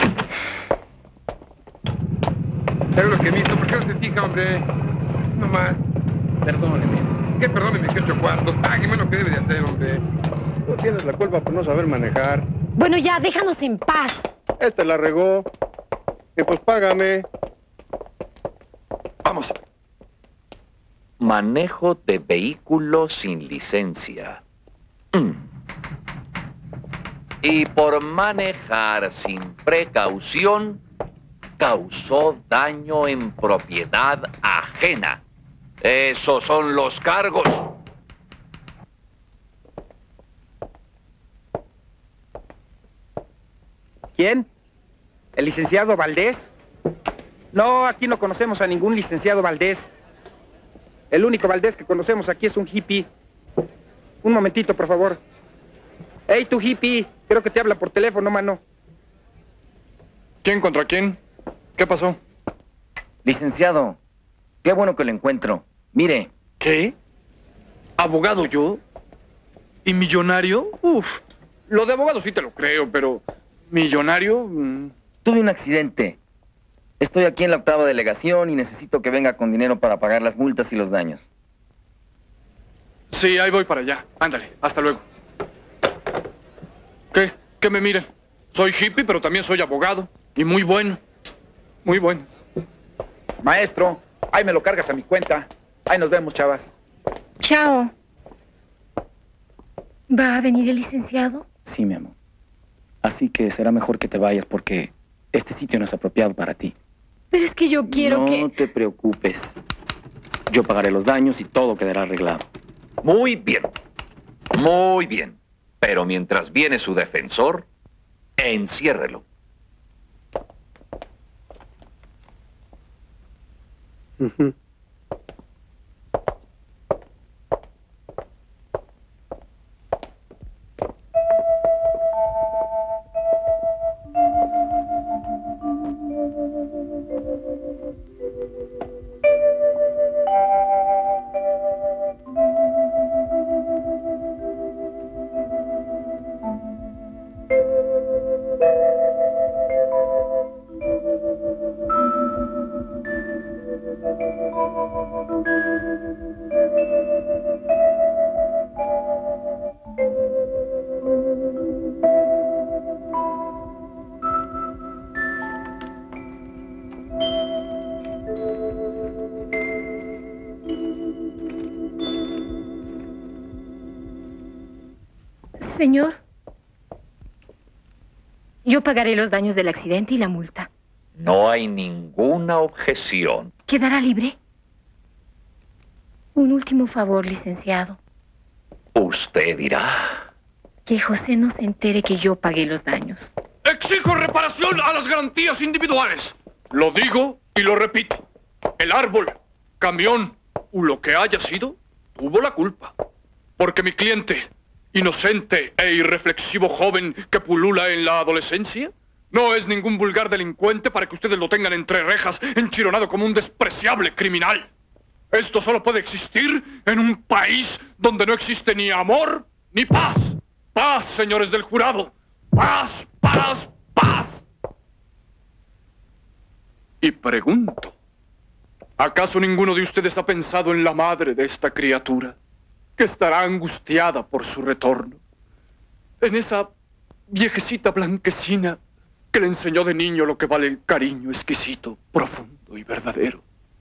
Pero lo que me hizo, ¿por qué no se fija, hombre? No más. Perdóneme. ¿Qué perdóneme, que ocho cuartos? Págueme lo que debe de hacer, hombre. Tú tienes la culpa por no saber manejar. Bueno, ya, déjanos en paz. Este la regó. Y pues págame. Vamos. Manejo de vehículo sin licencia. Mm. Y por manejar sin precaución, causó daño en propiedad ajena. Esos son los cargos. ¿Quién? ¿El licenciado Valdés? No, aquí no conocemos a ningún licenciado Valdés. El único Valdés que conocemos aquí es un hippie. Un momentito, por favor. Hey, tú hippie, creo que te habla por teléfono, mano. ¿Quién contra quién? ¿Qué pasó? Licenciado, qué bueno que lo encuentro. Mire. ¿Qué? ¿Abogado yo? ¿Y millonario? Uf, lo de abogado sí te lo creo, pero... ¿millonario? Mm. Tuve un accidente. Estoy aquí en la octava delegación y necesito que venga con dinero para pagar las multas y los daños. Sí, ahí voy para allá. Ándale, hasta luego. ¿Qué? ¿Qué me miran? Soy hippie, pero también soy abogado. Y muy bueno. Muy bueno. Maestro, ahí me lo cargas a mi cuenta. Ahí nos vemos, chavas. Chao. ¿Va a venir el licenciado? Sí, mi amor. Así que será mejor que te vayas porque este sitio no es apropiado para ti. Pero es que yo quiero no que... No te preocupes. Yo pagaré los daños y todo quedará arreglado. Muy bien. Muy bien. Pero mientras viene su defensor, enciérrelo. Uh-huh. Señor, yo pagaré los daños del accidente y la multa. No hay ninguna objeción. ¿Quedará libre? Un último favor, licenciado. Usted dirá. Que José no se entere que yo pagué los daños. Exijo reparación a las garantías individuales. Lo digo y lo repito. El árbol, camión o lo que haya sido, tuvo la culpa. Porque mi cliente, inocente e irreflexivo joven que pulula en la adolescencia, no es ningún vulgar delincuente para que ustedes lo tengan entre rejas, enchironado como un despreciable criminal. Esto solo puede existir en un país donde no existe ni amor ni paz. Paz, señores del jurado. Paz, paz, paz. Y pregunto, ¿acaso ninguno de ustedes ha pensado en la madre de esta criatura, que estará angustiada por su retorno? En esa viejecita blanquecina que le enseñó de niño lo que vale el cariño exquisito, profundo y verdadero.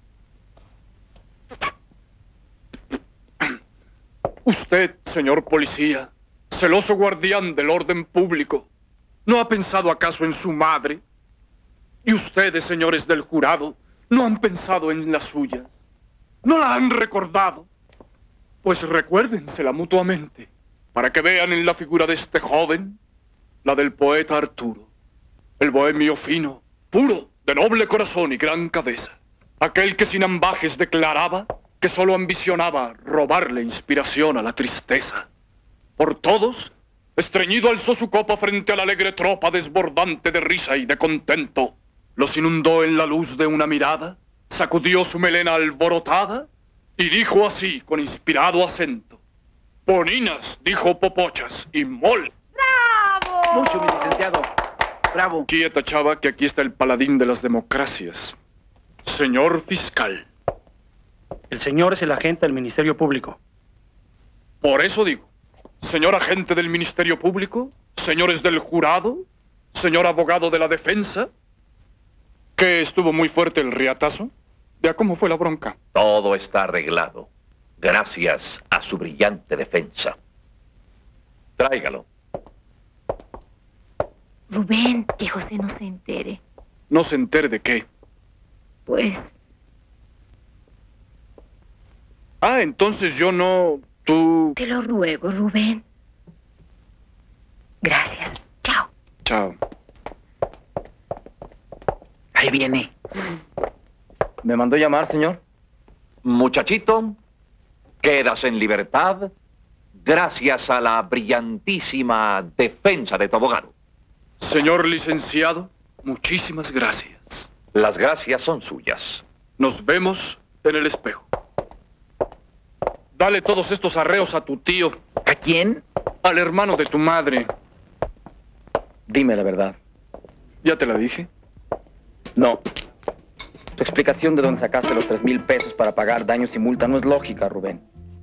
Usted, señor policía, celoso guardián del orden público, ¿no ha pensado acaso en su madre? Y ustedes, señores del jurado, ¿no han pensado en las suyas? ¿No la han recordado? Pues recuérdensela mutuamente, para que vean en la figura de este joven la del poeta Arturo, el bohemio fino, puro, de noble corazón y gran cabeza, aquel que sin ambajes declaraba que solo ambicionaba robarle inspiración a la tristeza. Por todos, estreñido alzó su copa frente a la alegre tropa desbordante de risa y de contento, los inundó en la luz de una mirada, sacudió su melena alborotada y dijo así con inspirado acento: Poninas, dijo Popochas, y mol. ¡Bravo! Mucho, mi licenciado. Bravo. Quieta, chava, que aquí está el paladín de las democracias. Señor fiscal. El señor es el agente del Ministerio Público. Por eso digo, señor agente del Ministerio Público, señores del jurado, señor abogado de la defensa, ¿que estuvo muy fuerte el riatazo? ¿Ya cómo fue la bronca? Todo está arreglado, gracias a su brillante defensa. Tráigalo. Rubén, que José no se entere. ¿No se entere de qué? Pues... Ah, entonces yo no... Tú... Te lo ruego, Rubén. Gracias. Chao. Chao. Ahí viene. ¿Me mandó llamar, señor? Muchachito, quedas en libertad gracias a la brillantísima defensa de tu abogado. Señor licenciado, muchísimas gracias. Las gracias son suyas. Nos vemos en el espejo. Dale todos estos arreos a tu tío. ¿A quién? Al hermano de tu madre. Dime la verdad. ¿Ya te la dije? No. Tu explicación de dónde sacaste los tres mil pesos para pagar daños y multa no es lógica, Rubén.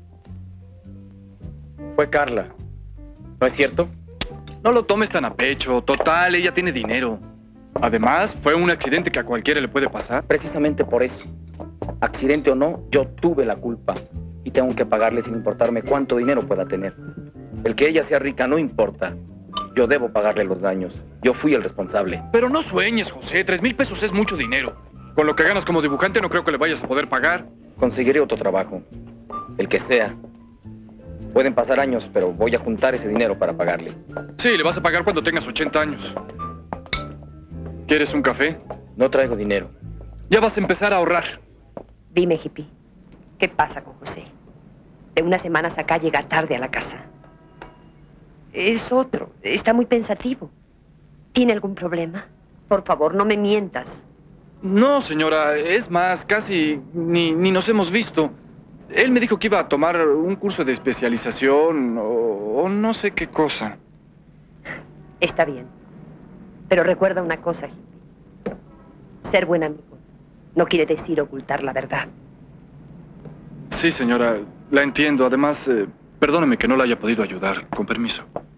Fue Carla. ¿No es cierto? No lo tomes tan a pecho. Total, ella tiene dinero. Además, fue un accidente que a cualquiera le puede pasar. Precisamente por eso. Accidente o no, yo tuve la culpa. Y tengo que pagarle sin importarme cuánto dinero pueda tener. El que ella sea rica no importa. Yo debo pagarle los daños. Yo fui el responsable. Pero no sueñes, José. Tres mil pesos es mucho dinero. Con lo que ganas como dibujante no creo que le vayas a poder pagar. Conseguiré otro trabajo. El que sea. Pueden pasar años, pero voy a juntar ese dinero para pagarle. Sí, le vas a pagar cuando tengas ochenta años. ¿Quieres un café? No traigo dinero. Ya vas a empezar a ahorrar. Dime, hippie, ¿qué pasa con José? De unas semanas acá llega tarde a la casa. Es otro. Está muy pensativo. ¿Tiene algún problema? Por favor, no me mientas. No, señora. Es más, casi ni, ni nos hemos visto. Él me dijo que iba a tomar un curso de especialización o, o no sé qué cosa. Está bien. Pero recuerda una cosa, hippie. Ser buen amigo no quiere decir ocultar la verdad. Sí, señora. La entiendo. Además, eh, perdóneme que no la haya podido ayudar. Con permiso.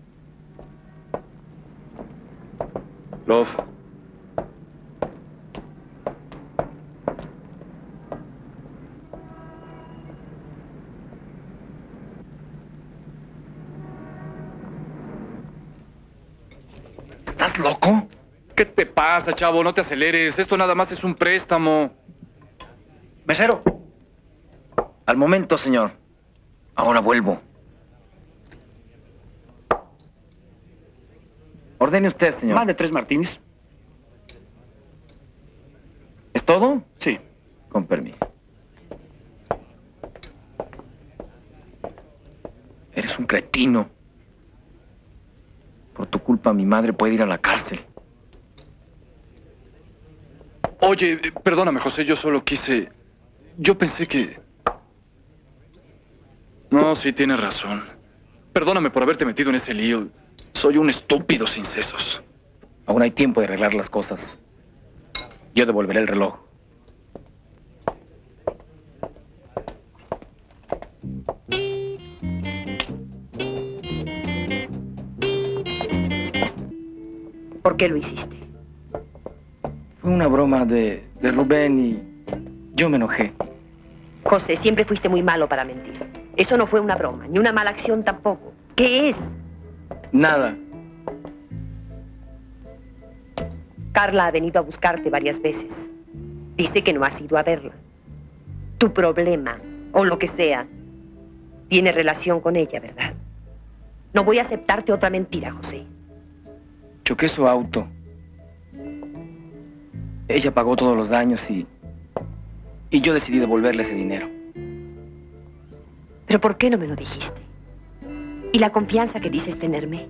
Love. ¿Estás loco? ¿Qué te pasa, chavo? No te aceleres. Esto nada más es un préstamo. Mesero. Al momento, señor. Ahora vuelvo. Ordene usted, señor. Más de tres martinis. ¿Es todo? Sí. Con permiso. Eres un cretino. Por tu culpa, mi madre puede ir a la cárcel. Oye, perdóname, José, yo solo quise... Yo pensé que... No, sí, tienes razón. Perdóname por haberte metido en ese lío. Soy un estúpido sin sesos. Aún hay tiempo de arreglar las cosas. Yo devolveré el reloj. ¿Por qué lo hiciste? Fue una broma de, de Rubén y yo me enojé. José, siempre fuiste muy malo para mentir. Eso no fue una broma, ni una mala acción tampoco. ¿Qué es? Nada. Carla ha venido a buscarte varias veces. Dice que no has ido a verla. Tu problema, o lo que sea, tiene relación con ella, ¿verdad? No voy a aceptarte otra mentira, José. Choqué su auto. Ella pagó todos los daños y... Y yo decidí devolverle ese dinero. ¿Pero por qué no me lo dijiste? ¿Y la confianza que dices tenerme?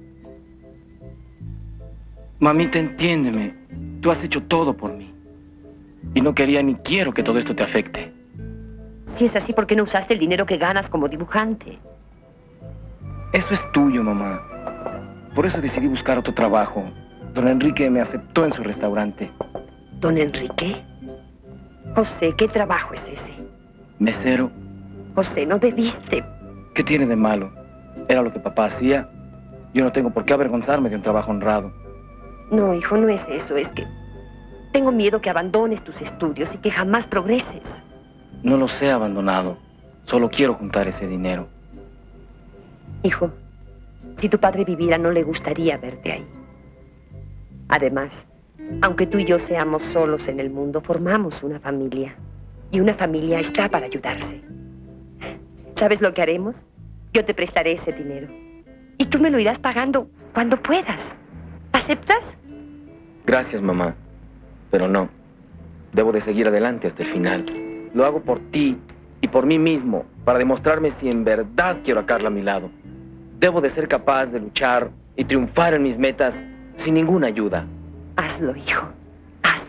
Mamita, entiéndeme. Tú has hecho todo por mí. Y no quería ni quiero que todo esto te afecte. Si es así, ¿por qué no usaste el dinero que ganas como dibujante? Eso es tuyo, mamá. Por eso decidí buscar otro trabajo. Don Enrique me aceptó en su restaurante. ¿Don Enrique? José, ¿qué trabajo es ese? Mesero. José, no debiste. ¿Qué tiene de malo? Era lo que papá hacía. Yo no tengo por qué avergonzarme de un trabajo honrado. No, hijo, no es eso. Es que tengo miedo que abandones tus estudios y que jamás progreses. No los he abandonado. Solo quiero juntar ese dinero. Hijo, si tu padre viviera, no le gustaría verte ahí. Además, aunque tú y yo seamos solos en el mundo, formamos una familia. Y una familia está para ayudarse. ¿Sabes lo que haremos? Yo te prestaré ese dinero. Y tú me lo irás pagando cuando puedas. ¿Aceptas? Gracias, mamá. Pero no. Debo de seguir adelante hasta el final. Lo hago por ti y por mí mismo, para demostrarme si en verdad quiero a Carla a mi lado. Debo de ser capaz de luchar y triunfar en mis metas sin ninguna ayuda. Hazlo, hijo. Hazlo.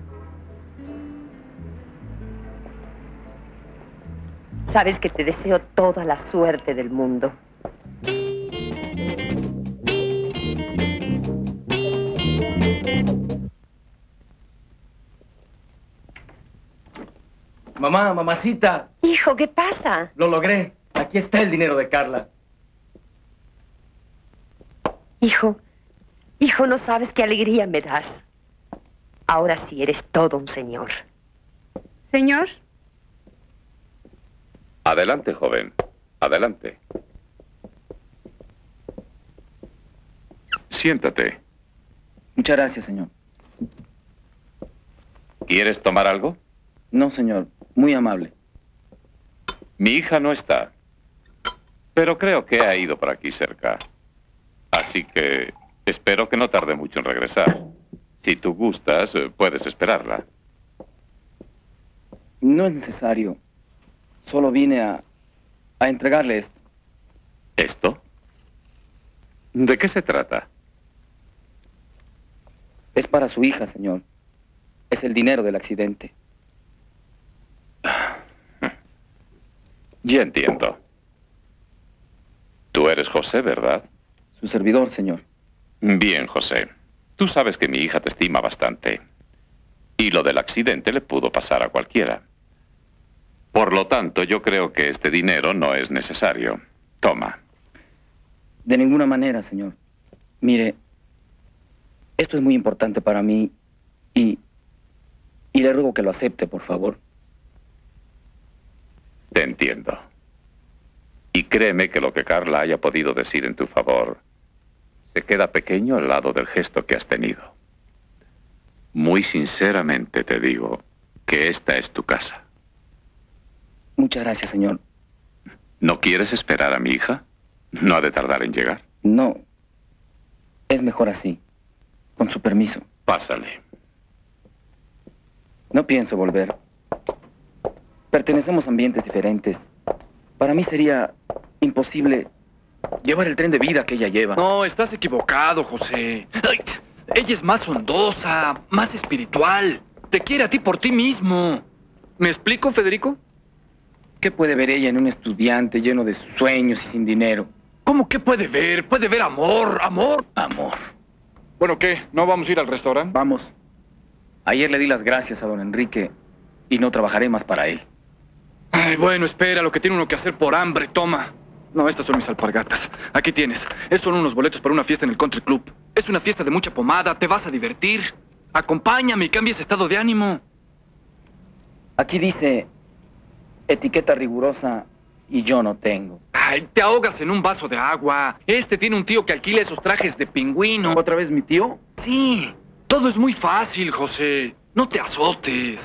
Sabes que te deseo toda la suerte del mundo. Mamá, mamacita. Hijo, ¿qué pasa? Lo logré. Aquí está el dinero de Carla. Hijo, hijo, no sabes qué alegría me das. Ahora sí eres todo un señor. ¿Señor? Adelante, joven. Adelante. Siéntate. Muchas gracias, señor. ¿Quieres tomar algo? No, señor. Muy amable. Mi hija no está, pero creo que ha ido por aquí cerca. Así que espero que no tarde mucho en regresar. Si tú gustas, puedes esperarla. No es necesario. Solo vine a, a entregarle esto. ¿Esto? ¿De qué se trata? Es para su hija, señor. Es el dinero del accidente. Ya entiendo. Tú eres José, ¿verdad? Su servidor, señor. Bien, José. Tú sabes que mi hija te estima bastante. Y lo del accidente le pudo pasar a cualquiera. Por lo tanto, yo creo que este dinero no es necesario. Toma. De ninguna manera, señor. Mire, esto es muy importante para mí y... y le ruego que lo acepte, por favor. Te entiendo. Y créeme que lo que Carla haya podido decir en tu favor se queda pequeño al lado del gesto que has tenido. Muy sinceramente te digo que esta es tu casa. Muchas gracias, señor. ¿No quieres esperar a mi hija? ¿No ha de tardar en llegar? No. Es mejor así. Con su permiso. Pásale. No pienso volver. Pertenecemos a ambientes diferentes. Para mí sería imposible llevar el tren de vida que ella lleva. No, estás equivocado, José. Ay, ella es más hondosa, más espiritual. Te quiere a ti por ti mismo. ¿Me explico, Federico? ¿Qué puede ver ella en un estudiante lleno de sueños y sin dinero? ¿Cómo que puede ver? Puede ver amor, amor. Amor. Bueno, ¿qué? ¿No vamos a ir al restaurante? Vamos. Ayer le di las gracias a don Enrique y no trabajaré más para él. Ay, bueno, espera, lo que tiene uno que hacer por hambre, toma. No, estas son mis alpargatas. Aquí tienes. Estos son unos boletos para una fiesta en el country club. Es una fiesta de mucha pomada, te vas a divertir. Acompáñame y cambia ese estado de ánimo. Aquí dice etiqueta rigurosa y yo no tengo. Ay, te ahogas en un vaso de agua. Este tiene un tío que alquila esos trajes de pingüino. ¿Otra vez mi tío? Sí. Todo es muy fácil, José. No te azotes.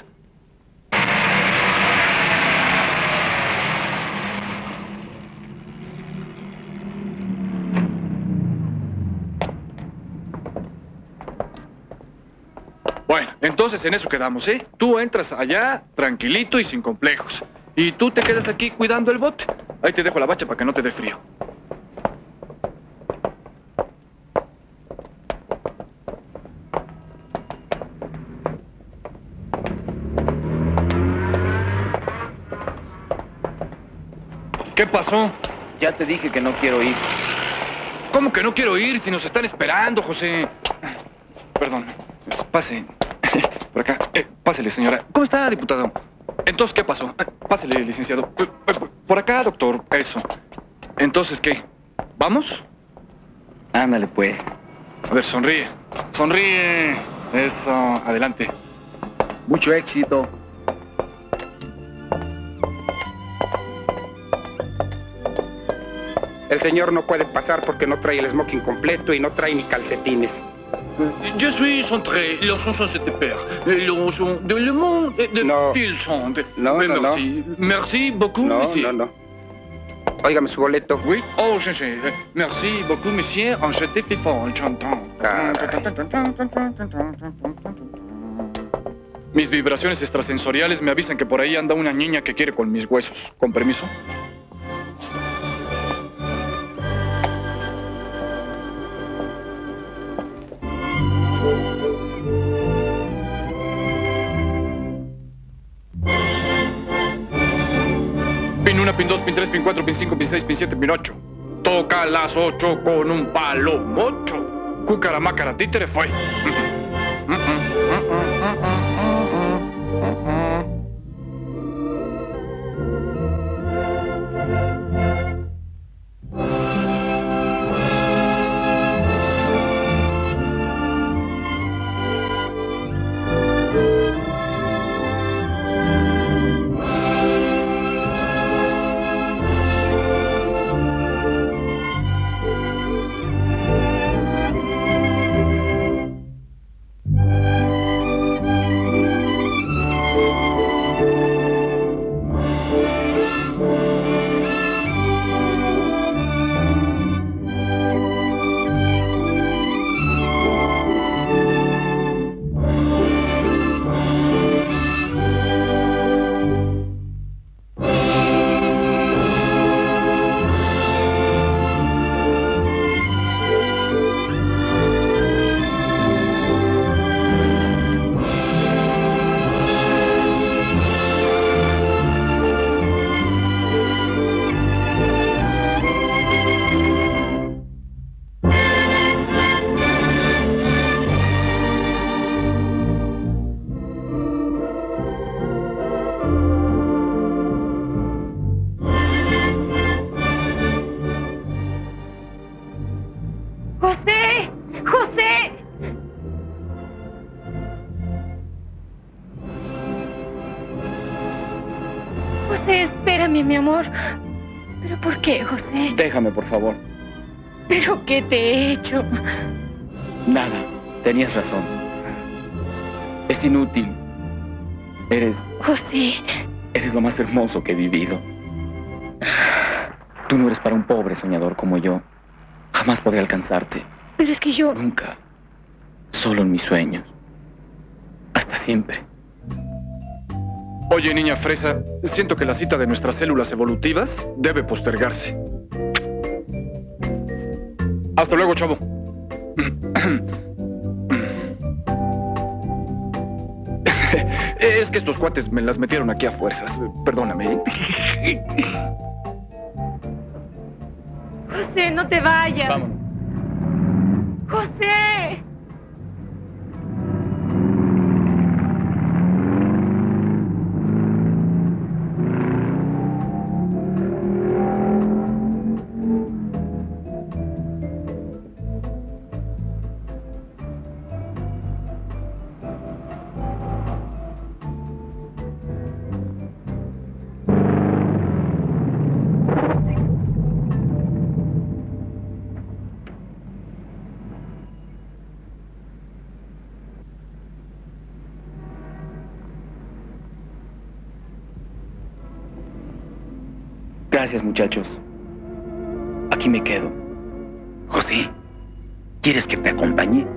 Bueno, entonces en eso quedamos, ¿eh? Tú entras allá, tranquilito y sin complejos. Y tú te quedas aquí cuidando el bote. Ahí te dejo la bacha para que no te dé frío. ¿Qué pasó? Ya te dije que no quiero ir. ¿Cómo que no quiero ir si nos están esperando, José? Perdón. Pase. Por acá. Eh, pásele, señora. ¿Cómo está, diputado? Entonces, ¿qué pasó? Eh, Pásele, licenciado. Eh, eh, Por acá, doctor. Eso. Entonces, ¿qué? ¿Vamos? Ándale, pues. A ver, sonríe. Sonríe. Eso. Adelante. Mucho éxito. El señor no puede pasar porque no trae el smoking completo y no trae ni calcetines. Je suis centré. Los son se te perd. Los son de Le Monde de No. Filchon. No, Mais no, no. merci. Merci beaucoup, No, monsieur. no, no. Óigame su boleto. Oui. Oh, je, je. Merci beaucoup, monsieur. En je te fais fort, en chantant. Mis vibraciones extrasensoriales me avisan que por ahí anda una niña que quiere con mis huesos. ¿Con permiso? Pin uno, pin dos, pin tres, pin cuatro, pin cinco, pin seis, pin siete, pin ocho. Toca las ocho con un palo mocho. Cucaramácara, títere fue. ¡José! ¡José! José, espérame, mi amor. ¿Pero por qué, José? Déjame, por favor. ¿Pero qué te he hecho? Nada. Tenías razón. Es inútil. Eres... José. Eres lo más hermoso que he vivido. Tú no eres para un pobre soñador como yo. Jamás podré alcanzarte. Pero es que yo... Nunca. Solo en mis sueños. Hasta siempre. Oye, niña fresa, siento que la cita de nuestras células evolutivas debe postergarse. Hasta luego, chavo. Es que estos cuates me las metieron aquí a fuerzas. Perdóname. José, no te vayas. Vámonos. ¡José! Gracias, muchachos. Aquí me quedo. José, ¿quieres que te acompañe?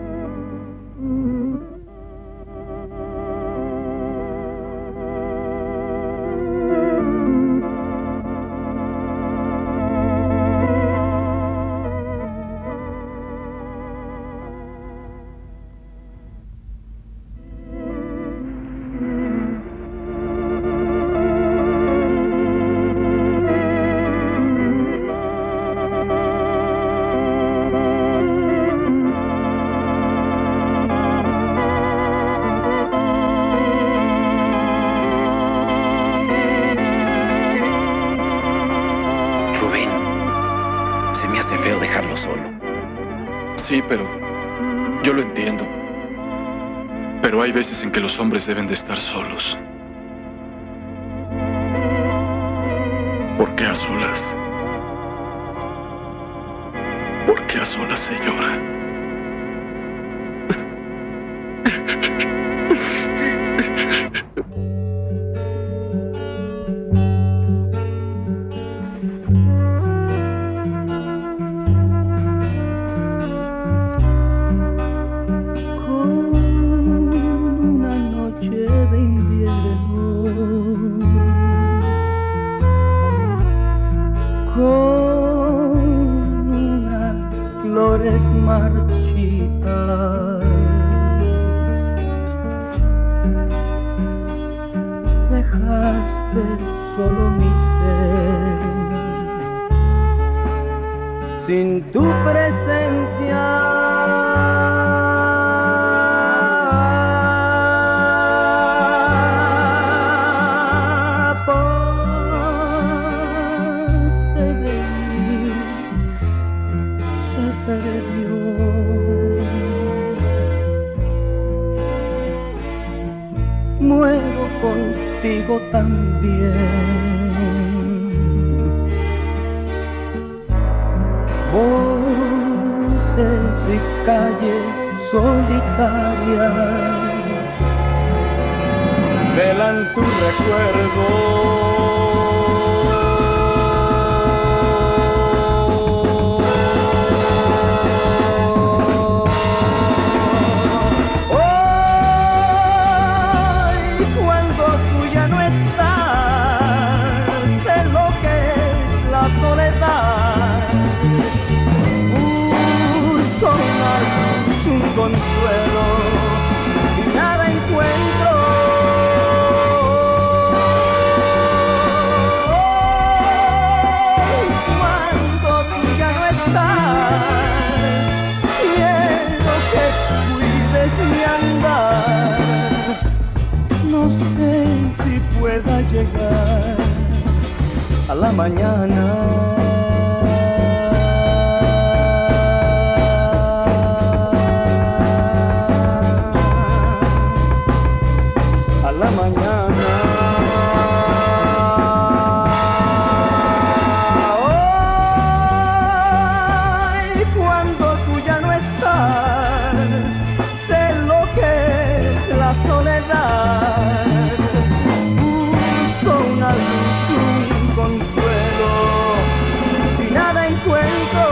Sí, pero yo lo entiendo. Pero hay veces en que los hombres deben de estar solos. ¿Por qué a solas? ¿Por qué a solas se llora? flores marchitas. Dejaste solo mi ser. Sin tu presencia parte de mí se perdió. Muero contigo también. Voces y calles solitarias velan tu recuerdo. Consuelo y nada encuentro. Cuando tú ya no estás, quiero que cuides mi andar. No sé si pueda llegar a la mañana. La mañana. Hoy, cuando tú ya no estás, sé lo que es la soledad. Busco una luz, un consuelo y nada encuentro.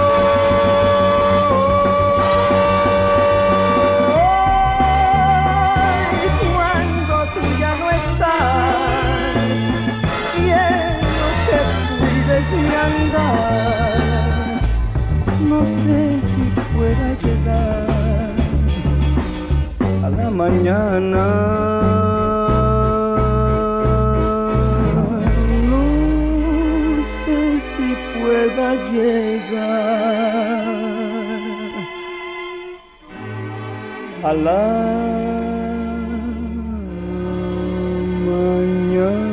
Mi andar, no sé si pueda llegar a la mañana. No sé si pueda llegar a la mañana.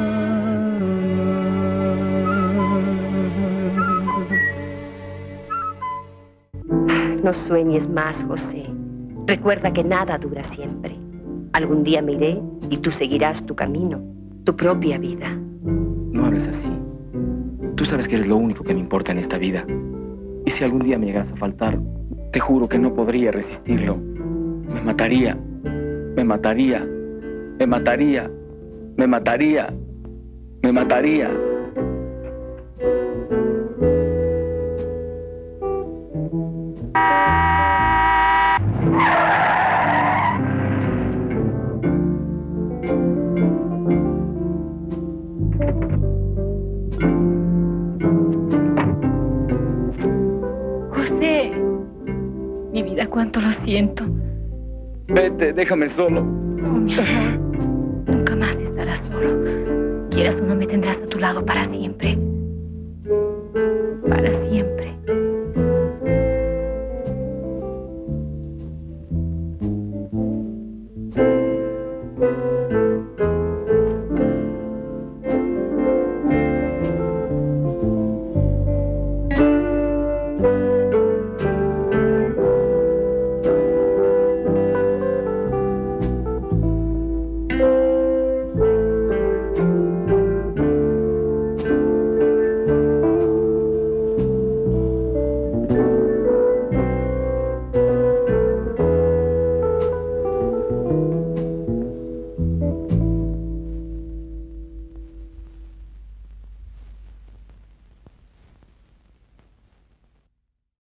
No sueñes más, José. Recuerda que nada dura siempre. Algún día me iré y tú seguirás tu camino, tu propia vida. No hables así. Tú sabes que eres lo único que me importa en esta vida. Y si algún día me llegas a faltar, te juro que no podría resistirlo. Me mataría, me mataría, me mataría, me mataría, me mataría. José, mi vida, cuánto lo siento. Vete, déjame solo. No, mi amor, nunca más estarás solo. Quieras o no, me tendrás a tu lado para siempre.